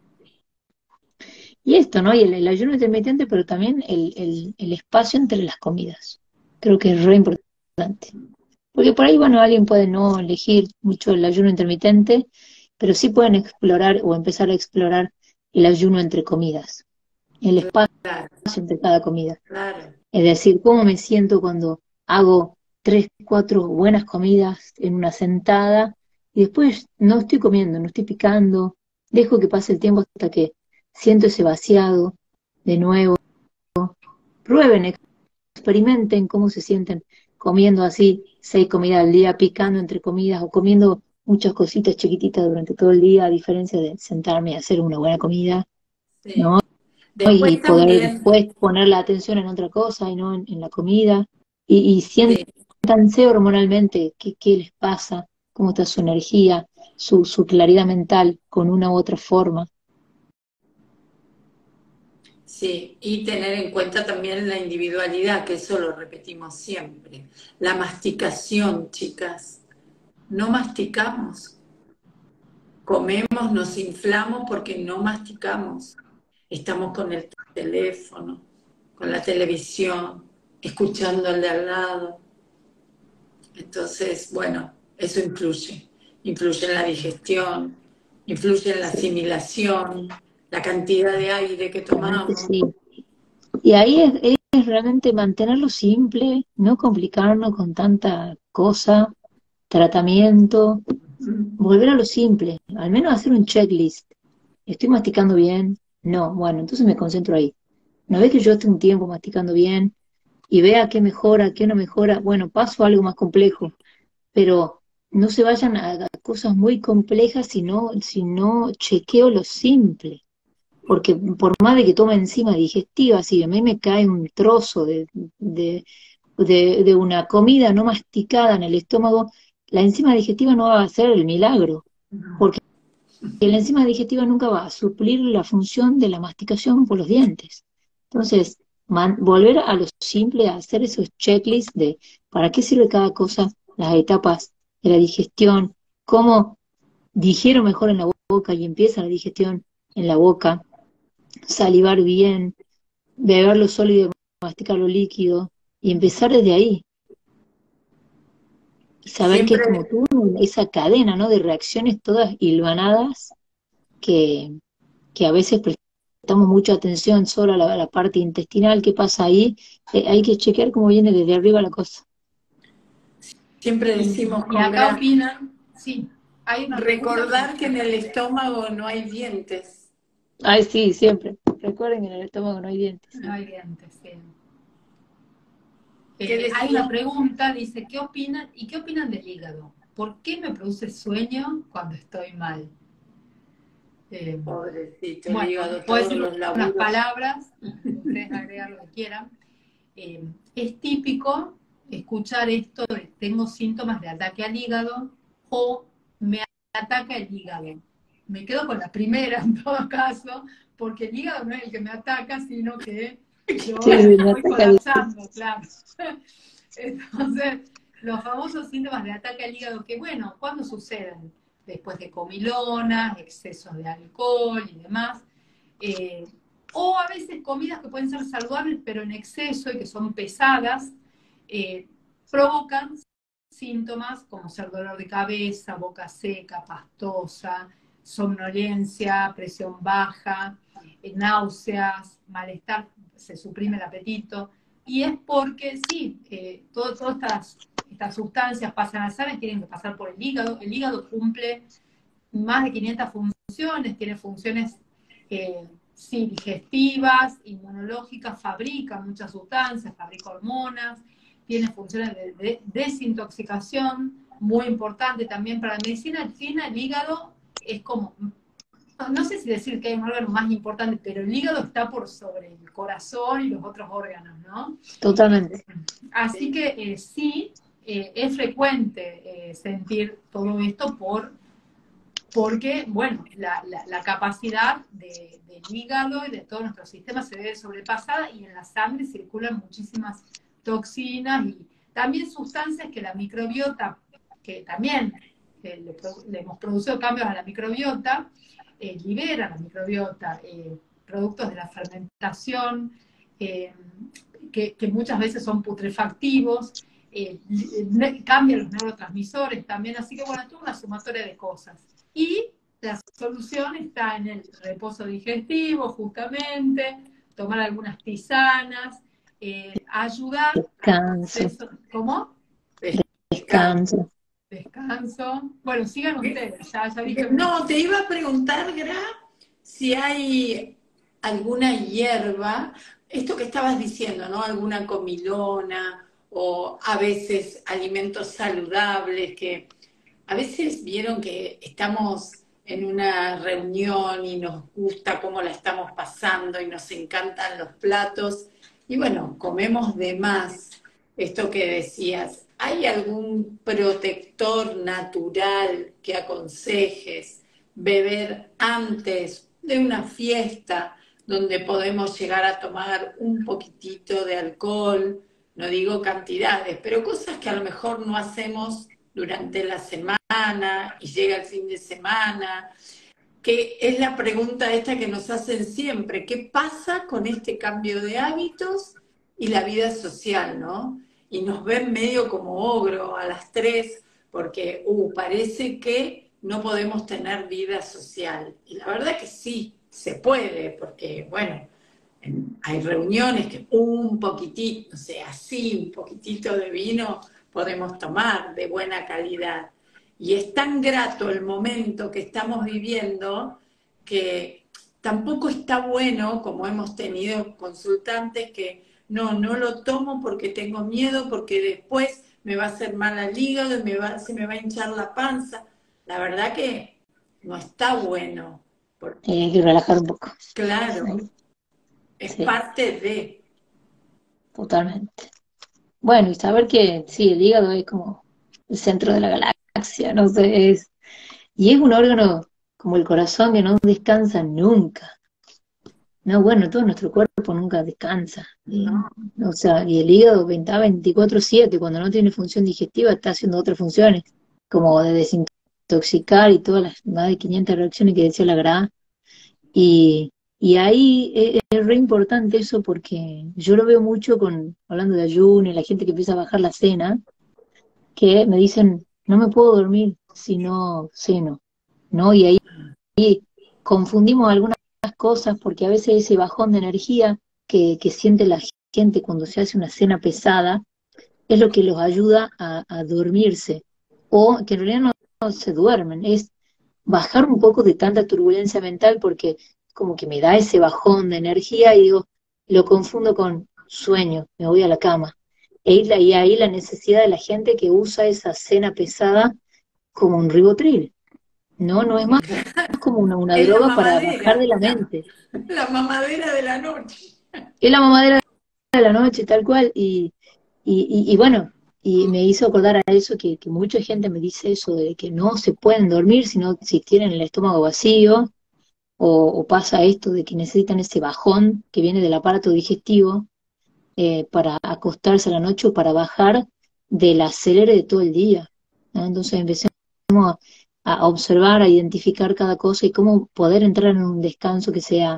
Y esto, ¿no? Y el ayuno intermitente, pero también el espacio entre las comidas. Creo que es re importante. Porque por ahí, bueno, alguien puede no elegir mucho el ayuno intermitente, pero sí pueden explorar o empezar a explorar el ayuno entre comidas, el espacio Claro, entre cada comida. claro. Es decir, cómo me siento cuando hago 3, 4 buenas comidas en una sentada y después no estoy comiendo, no estoy picando, dejo que pase el tiempo hasta que siento ese vaciado de nuevo. Prueben, experimenten cómo se sienten comiendo así 6 comidas al día, picando entre comidas o comiendo muchas cositas chiquititas durante todo el día, a diferencia de sentarme a hacer una buena comida, Sí. ¿no? Y Después poder también, después poner la atención en otra cosa y no en la comida. Y sí, siéntanse hormonalmente qué les pasa, cómo está su energía, su claridad mental con una u otra forma. sí, y tener en cuenta también la individualidad, que eso lo repetimos siempre. La masticación, chicas. No masticamos. Comemos, nos inflamos porque no masticamos. Estamos con el teléfono, con la televisión, escuchando al de al lado. Entonces, bueno, eso influye. Influye en la digestión, influye en la Sí, asimilación, la cantidad de aire que realmente tomamos. sí. Y ahí es realmente mantenerlo simple, no complicarnos con tanta cosa, tratamiento, volver a lo simple, al menos hacer un checklist. ¿Estoy masticando bien? No, bueno, entonces me concentro ahí. Una vez que yo esté un tiempo masticando bien y vea qué mejora, qué no mejora, bueno, paso a algo más complejo, pero no se vayan a cosas muy complejas si no chequeo lo simple. Porque por más de que tome enzima digestiva, si a mí me cae un trozo de, de una comida no masticada en el estómago, la enzima digestiva no va a hacer el milagro, porque la enzima digestiva nunca va a suplir la función de la masticación por los dientes. Entonces, volver a lo simple, a hacer esos checklists de para qué sirve cada cosa, las etapas de la digestión, cómo digiero mejor en la boca y empieza la digestión en la boca, salivar bien, beber lo sólido, masticar lo líquido y empezar desde ahí. y saber que es como Siempre, tú, esa cadena, ¿no? De reacciones todas hilvanadas que, que a veces prestamos mucha atención solo a la parte intestinal, qué pasa ahí, hay que chequear cómo viene desde arriba la cosa. siempre Y, decimos y con acá Gra, opinan, sí, hay una pregunta que recordar que en el estómago no hay dientes. Ay, sí, siempre. Recuerden que en el estómago no hay dientes. no hay dientes, sí. ¿Qué Hay una decía? pregunta, dice, ¿qué opinan? ¿Y qué opinan del hígado? ¿Por qué me produce sueño cuando estoy mal? Eh, Pobrecito, el bueno, hígado, puedo todos decir los unas laburos. palabras y ustedes agregan lo que quieran. Es típico escuchar esto de tengo síntomas de ataque al hígado o me ataca el hígado. Me quedo con la primera en todo caso, porque el hígado no es el que me ataca, sino que yo Sí, sí, me estoy ataca bien. colapsando, claro. Entonces, los famosos síntomas de ataque al hígado, que bueno, ¿cuándo suceden? Después de comilonas, excesos de alcohol y demás. Eh, o a veces comidas que pueden ser saludables, pero en exceso y que son pesadas, eh, provocan síntomas como ser dolor de cabeza, boca seca, pastosa, somnolencia, presión baja, náuseas, malestar, se suprime el apetito. Y es porque sí, todas estas sustancias pasan al sangre, tienen que pasar por el hígado. El hígado cumple más de 500 funciones, tiene funciones sí, digestivas, inmunológicas, fabrica muchas sustancias, fabrica hormonas, tiene funciones de desintoxicación, muy importante también para la medicina china. El hígado es como, no sé si decir que hay un órgano más importante, pero el hígado está por sobre el corazón y los otros órganos, ¿no? Totalmente. Así que sí, es frecuente sentir todo esto porque, bueno, la capacidad del hígado y de todo nuestro sistema se ve sobrepasada y en la sangre circulan muchísimas toxinas y también sustancias que la microbiota, que también le hemos producido cambios a la microbiota, libera la microbiota productos de la fermentación, eh, que muchas veces son putrefactivos, cambian los neurotransmisores también, así que bueno, es toda una sumatoria de cosas. Y la solución está en el reposo digestivo, justamente, tomar algunas tisanas, ayudar al Descanso, proceso. ¿Cómo? Descanso. descanso. Descanso. Bueno, sigan ustedes, ya dije No, mucho. te iba a preguntar, Gra, si hay alguna hierba, esto que estabas diciendo, ¿no? Alguna comilona o a veces alimentos saludables que a veces vieron que estamos en una reunión y nos gusta cómo la estamos pasando y nos encantan los platos y bueno, comemos de más. Esto que decías, ¿hay algún protector natural que aconsejes beber antes de una fiesta donde podemos llegar a tomar un poquitito de alcohol? No digo cantidades, pero cosas que a lo mejor no hacemos durante la semana y llega el fin de semana, que es la pregunta esta que nos hacen siempre, ¿qué pasa con este cambio de hábitos y la vida social, ¿no? Y nos ven medio como ogro a las 3 porque parece que no podemos tener vida social. Y la verdad que sí, se puede, porque bueno, hay reuniones que un poquitito, o sea, así, un poquitito de vino podemos tomar de buena calidad. Y es tan grato el momento que estamos viviendo que tampoco está bueno, como hemos tenido consultantes, que no lo tomo porque tengo miedo, porque después me va a hacer mal al hígado y se me va a hinchar la panza. La verdad que no está bueno, Hay que relajar un poco. claro, Ahí, es sí, parte de... totalmente. Bueno, y saber que sí, el hígado es como el centro de la galaxia, no sé, y es un órgano como el corazón que no descansa nunca. No, bueno, todo nuestro cuerpo nunca descansa. ¿no? O sea, y el hígado está 24/7, cuando no tiene función digestiva está haciendo otras funciones, como de desintoxicar y todas las más de 500 reacciones que decía la grada. Y ahí es re importante eso porque yo lo veo mucho hablando de ayuno y la gente que empieza a bajar la cena, que me dicen, no me puedo dormir si no ceno, ¿no? Y ahí confundimos algunas cosas porque a veces ese bajón de energía que siente la gente cuando se hace una cena pesada es lo que los ayuda a dormirse, o que en realidad no se duermen, es bajar un poco de tanta turbulencia mental porque como que me da ese bajón de energía y digo, lo confundo con sueño, me voy a la cama. Y ahí la necesidad de la gente que usa esa cena pesada como un ribotril. No, no es más como una Es la droga para bajar de mamadera, la mente. la mamadera de la noche. Es la mamadera de la noche, tal cual, y bueno, y me hizo acordar a eso que mucha gente me dice eso, de que no se pueden dormir si tienen el estómago vacío, o pasa esto de que necesitan ese bajón que viene del aparato digestivo para acostarse a la noche o para bajar del acelere de todo el día, ¿no? Entonces empecemos a observar, a identificar cada cosa y cómo poder entrar en un descanso que sea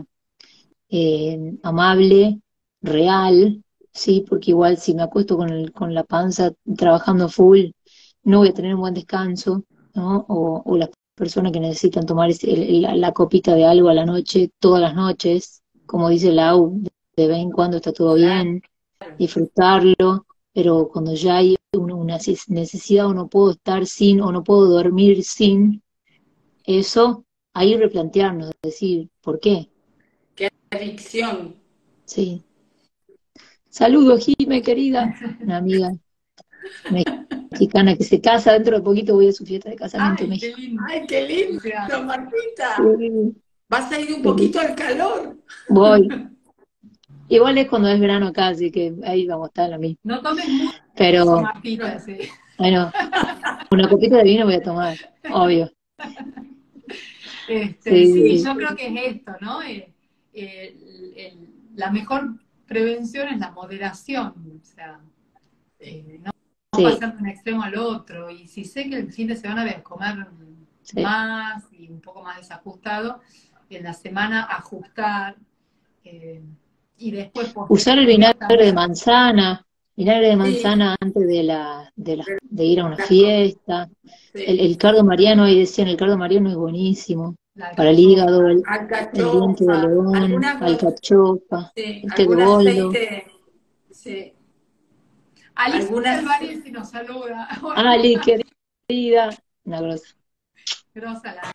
amable, real, ¿sí? Porque igual si me acuesto con la panza trabajando full, no voy a tener un buen descanso, ¿no? O las personas que necesitan tomar la copita de algo a la noche, todas las noches, como dice Lau, de vez en cuando está todo Claro. bien, disfrutarlo, pero cuando ya hay una necesidad o no puedo estar sin, o no puedo dormir sin, eso, ahí replantearnos, decir, ¿por qué? Qué adicción. Sí. Saludos, Jime, querida, una amiga mexicana que se casa, dentro de poquito voy a su fiesta de casamiento en Ay, qué México. lindo. Ay, qué lindo, Gracias. Martita. Sí, Vas a ir un sí, poquito al calor. voy. Igual es cuando es verano acá, así que ahí vamos a estar en la misma. No tomes mucho, Pero, Martita, sí. bueno, una copita de vino voy a tomar, obvio. Sí, Sí, yo creo que es esto, ¿no? La mejor prevención es la moderación, o sea, no sí, pasar de un extremo al otro. Y si sé que el fin de semana voy a comer sí. más y un poco más desajustado, en la semana ajustar eh, y después Usar el posteriormente también. vinagre de Sí, manzana antes de ir a una fiesta. sí. El cardo mariano, ahí decían, el cardo mariano es buenísimo La para el alcachofa. hígado, el diente de Alcachofa, león, alcachofa, sí, el té de algún boldo. aceite, sí, Alicia algunas, Alvarez nos saluda. Ali, querida, una grosa. Grosa la.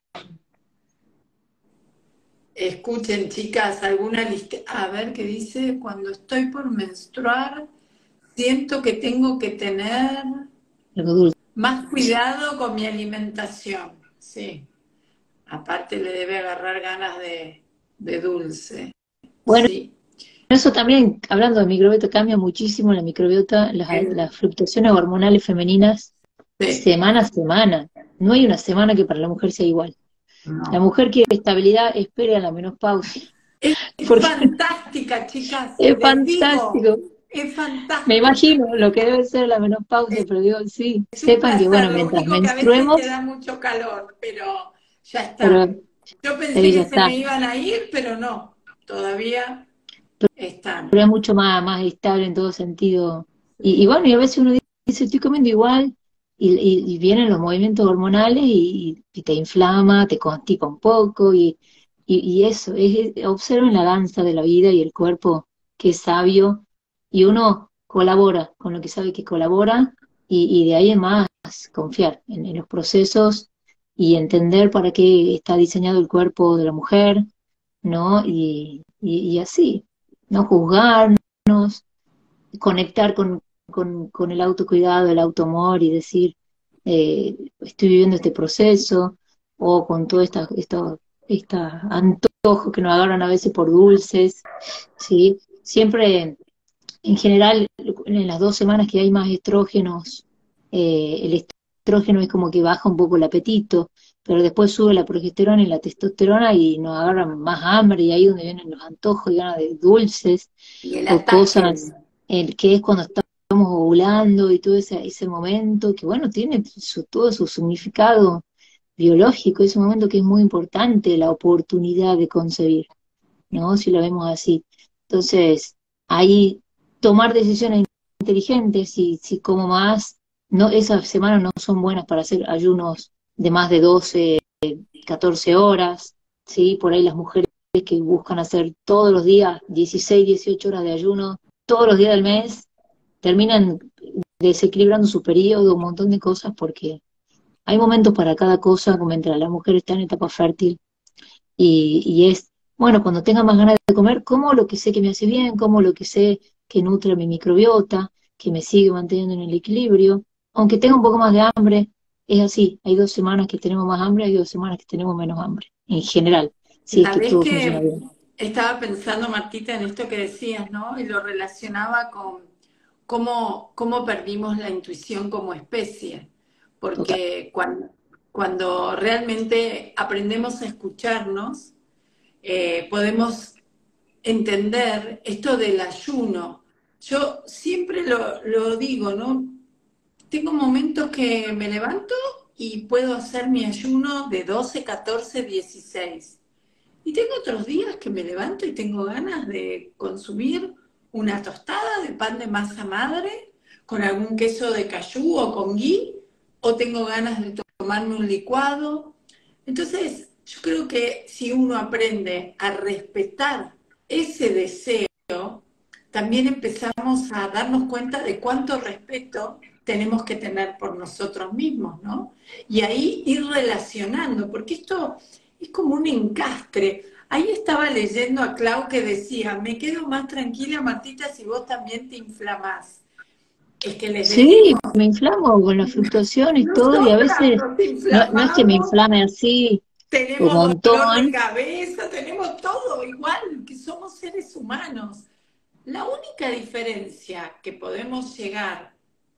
escuchen chicas, alguna lista, a ver qué dice, cuando estoy por menstruar, siento que tengo que tener Algo dulce. más cuidado con mi alimentación, sí. Aparte le debe agarrar ganas de dulce, Bueno, sí. eso también, hablando de microbiota, cambia muchísimo la microbiota, las fluctuaciones hormonales femeninas, Sí, semana a semana. No hay una semana que para la mujer sea igual. La no. mujer quiere estabilidad, espere a la menopausia, Es porque fantástica, chicas, es les digo, fantástico. es Me fantástica. imagino lo que debe ser la menopausia, pero digo, sí, Es un sepan que, bueno, placer, lo mientras único que a veces te menstruemos, da mucho calor, pero ya pero están. Yo pensé ahí ya que se está. me iban a ir, pero no, todavía están. Pero es mucho más estable en todo sentido. Y bueno, y a veces uno dice, estoy comiendo igual, y vienen los movimientos hormonales y te inflama, te constipa un poco, y eso, observen la danza de la vida y el cuerpo que es sabio, y uno colabora con lo que sabe que colabora, y de ahí en más confiar en los procesos y entender para qué está diseñado el cuerpo de la mujer, ¿no? Y así, no juzgarnos, conectar con el autocuidado, el autoamor y decir, estoy viviendo este proceso, o con todo estos antojos que nos agarran a veces por dulces, ¿sí? Siempre, en general, en las 2 semanas que hay más estrógenos, el estrógeno es como que baja un poco el apetito, pero después sube la progesterona y la testosterona y nos agarran más hambre, y ahí es donde vienen los antojos y ganas de dulces Y el o ataque, cosas, que es cuando estamos ovulando y todo ese momento que, bueno, tiene todo su significado biológico, ese momento que es muy importante, la oportunidad de concebir, ¿no? Si lo vemos así. Entonces, ahí tomar decisiones inteligentes, si como más no, esas semanas no son buenas para hacer ayunos de más de 12, 14 horas, ¿sí? Por ahí las mujeres que buscan hacer todos los días 16, 18 horas de ayuno, todos los días del mes, terminan desequilibrando su periodo, un montón de cosas, porque hay momentos para cada cosa, como mientras la mujer está en etapa fértil, y es, bueno, cuando tenga más ganas de comer, como lo que sé que me hace bien, como lo que sé que nutre mi microbiota, que me sigue manteniendo en el equilibrio, aunque tenga un poco más de hambre, es así, hay 2 semanas que tenemos más hambre, hay 2 semanas que tenemos menos hambre, en general, si es que Sabés todo funciona que bien. estaba pensando, Martita, en esto que decías, ¿no? Y lo relacionaba con cómo perdimos la intuición como especie. Total. Porque cuando realmente aprendemos a escucharnos, podemos entender esto del ayuno. Yo siempre lo digo, ¿no? Tengo momentos que me levanto y puedo hacer mi ayuno de 12, 14, 16. Y tengo otros días que me levanto y tengo ganas de consumir una tostada de pan de masa madre con algún queso de cayú o con ghee, o tengo ganas de tomarme un licuado. Entonces, yo creo que si uno aprende a respetar ese deseo, también empezamos a darnos cuenta de cuánto respeto tenemos que tener por nosotros mismos, ¿no? Y ahí ir relacionando, porque esto es como un encastre. Ahí estaba leyendo a Clau que decía, me quedo más tranquila, Martita, si vos también te inflamás. Es que les Sí, decimos, me inflamo con la fluctuación y todo, y a nosotras veces nos no es que me inflamamos, inflame así un tenemos dolor de montón. cabeza, tenemos todo igual, que somos seres humanos. La única diferencia que podemos llegar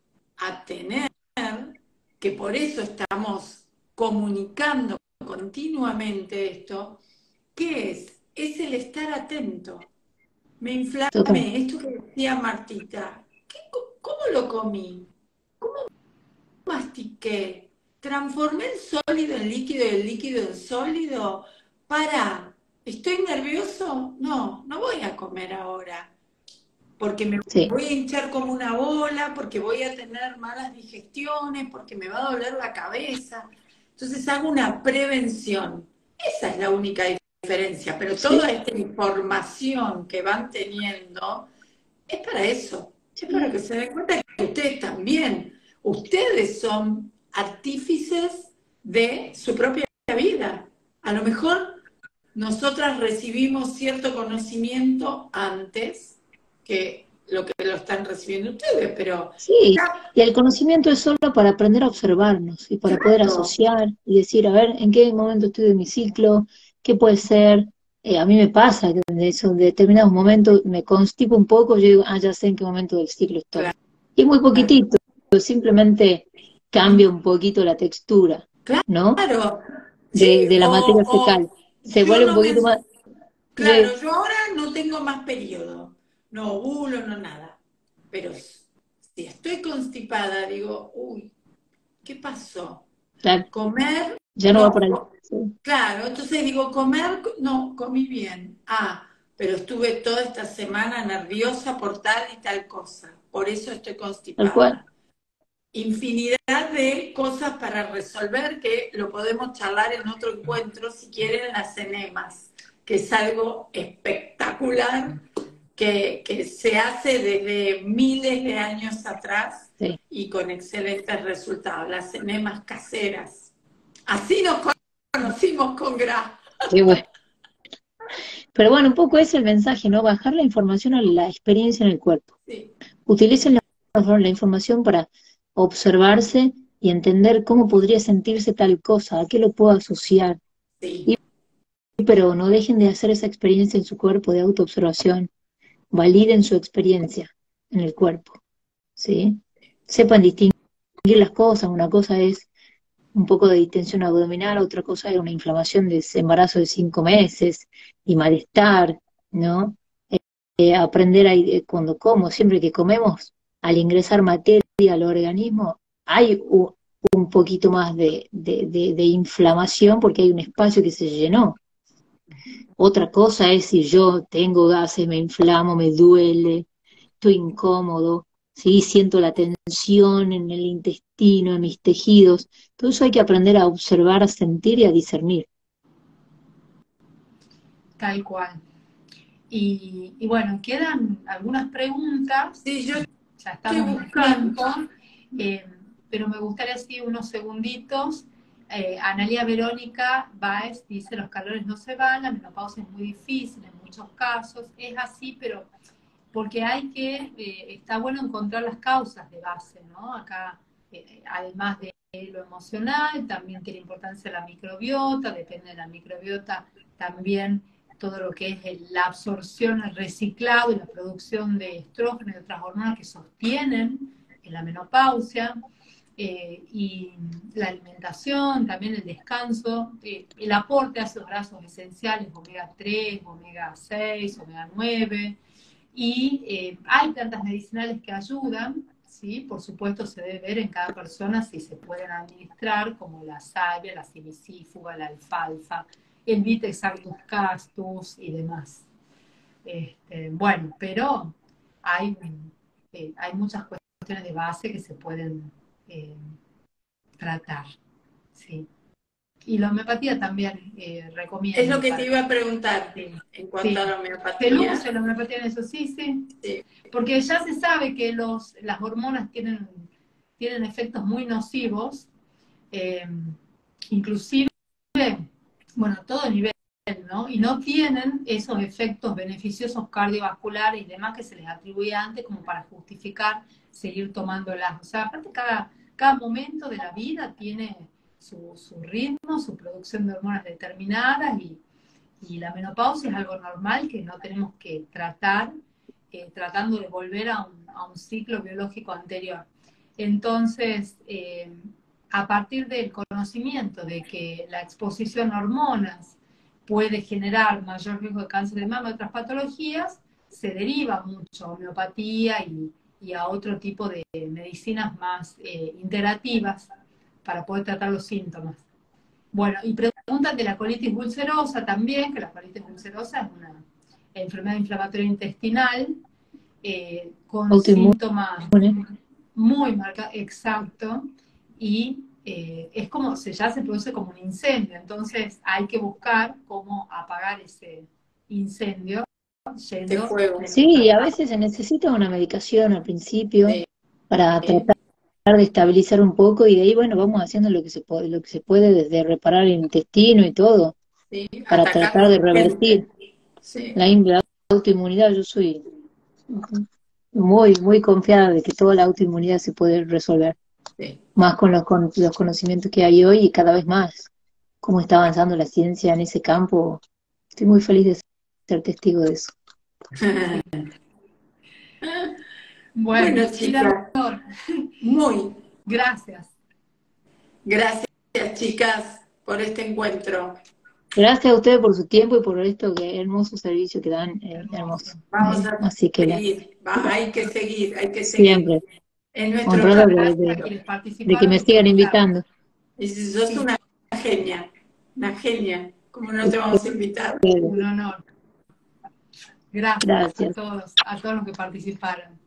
a tener, que por eso estamos comunicando continuamente esto, ¿qué es? Es el estar atento. Me Total. inflamé, esto que decía Martita. ¿Cómo lo comí? ¿Cómo mastiqué? ¿Transformé el sólido en líquido y el líquido en sólido? Para, ¿estoy nervioso? No, no voy a comer ahora porque me Sí, voy a hinchar como una bola, porque voy a tener malas digestiones, porque me va a doler la cabeza. Entonces hago una prevención. Esa es la única diferencia, pero sí, toda esta información que van teniendo es para eso, es para sí, que se den cuenta que ustedes también, ustedes son artífices de su propia vida. A lo mejor nosotras recibimos cierto conocimiento antes que lo que lo están recibiendo ustedes, pero sí. está Y el conocimiento es solo para aprender a observarnos y para poder claro. asociar y decir, a ver, ¿en qué momento estoy de mi ciclo? ¿Qué puede ser? A mí me pasa que en determinados momentos me constipo un poco, yo digo, ah, ya sé en qué momento del ciclo estoy. Y muy poquitito, simplemente cambia un poquito la textura, ¿no? Claro, sí, De la materia o fecal. Se yo vuelve un no poquito me... más, Claro, sí, yo ahora no tengo más periodo, no ovulo, no nada, pero si estoy constipada, digo, uy, ¿qué pasó? claro, Comer, ya no va por no, ahí. Sí, claro, entonces digo, comer, no, comí bien. Ah, pero estuve toda esta semana nerviosa por tal y tal cosa, por eso estoy tal cual. constipada. Infinidad de cosas para resolver que lo podemos charlar en otro encuentro, si quieren, las enemas, que es algo espectacular que se hace desde miles de años atrás Sí, y con excelentes resultados, las enemas caseras. Así nos conocimos con Gra. qué bueno. Pero bueno, un poco es el mensaje, ¿no? Bajar la información a la experiencia en el cuerpo. Sí, Utilicen la información para observarse y entender cómo podría sentirse tal cosa, a qué lo puedo asociar. sí. Y, pero no dejen de hacer esa experiencia en su cuerpo de autoobservación. Validen su experiencia en el cuerpo, ¿sí? Sepan distinguir las cosas. Una cosa es un poco de distensión abdominal, otra cosa es una inflamación de ese embarazo de 5 meses y malestar, ¿no? Aprender a, cuando como, siempre que comemos, al ingresar materia al organismo, hay un poquito más de inflamación porque hay un espacio que se llenó. Otra cosa es si yo tengo gases, me inflamo, me duele, estoy incómodo. ¿sí? Siento la tensión en el intestino, en mis tejidos. Todo eso hay que aprender a observar, a sentir y a discernir. Tal cual. Y bueno, quedan algunas preguntas. Sí, yo Ya estoy estamos en buscando. tiempo, pero me gustaría así unos segunditos. Analia Verónica Báez dice, los calores no se van, la menopausia es muy difícil en muchos casos. Es así, pero porque está bueno encontrar las causas de base, ¿no? Acá, además de lo emocional, también tiene importancia la microbiota, depende de la microbiota también todo lo que es la absorción, el reciclado y la producción de estrógeno y otras hormonas que sostienen en la menopausia, y la alimentación, también el descanso, el aporte a ácidos grasos esenciales, omega 3, omega 6, omega 9, y hay plantas medicinales que ayudan, ¿sí? Por supuesto se debe ver en cada persona si se pueden administrar, como la savia, la simisífuga, la alfalfa, el Vitex arcus castus y demás. Bueno, pero hay, hay muchas cuestiones de base que se pueden eh, tratar, ¿sí? Y la homeopatía también recomiendo. Es lo que te iba a preguntar Sí, en cuanto a la se homeopatía. luce la homeopatía en eso, sí, sí. Sí. Porque ya se sabe que las hormonas tienen efectos muy nocivos, eh, inclusive, bueno, a todo nivel, ¿no? Y no tienen esos efectos beneficiosos cardiovasculares y demás que se les atribuía antes como para justificar seguir tomándolas. O sea, aparte cada momento de la vida tiene su ritmo, su producción de hormonas determinadas y la menopausia es algo normal que no tenemos que tratar tratando de volver a un ciclo biológico anterior. Entonces, a partir del conocimiento de que la exposición a hormonas puede generar mayor riesgo de cáncer de mama y otras patologías, se deriva mucho a homeopatía y a otro tipo de medicinas más integrativas para poder tratar los síntomas. Bueno, y preguntan de la colitis ulcerosa también, que la colitis ulcerosa es una enfermedad inflamatoria intestinal con Autoinmune. síntomas muy marcados, exacto, y es como, ya se produce como un incendio, entonces hay que buscar cómo apagar ese incendio De yendo fuego. Sí, a veces se necesita una medicación al principio Sí. para tratar de estabilizar un poco y de ahí, bueno, vamos haciendo lo que se puede desde reparar el intestino y todo Sí. para Atacar tratar de gente. revertir Sí. la autoinmunidad. Yo soy muy, muy confiada de que toda la autoinmunidad se puede resolver, Sí. más con los conocimientos que hay hoy y cada vez más, cómo está avanzando la ciencia en ese campo. Estoy muy feliz de ser testigo de eso. Bueno, Bueno, chicas, muy. gracias. Gracias, chicas, por este encuentro. Gracias a ustedes por su tiempo y por esto, que hermoso servicio que dan, Hermoso. hermoso. Vamos a Así que seguir. Hay que seguir, hay que seguir. siempre En nuestro honrada Gracias a quienes de que participaron me y por sigan estar. invitando. Y si sos Sí. una genia, ¿cómo no te vamos a invitar? Un honor. Gracias Gracias. a todos los que participaron.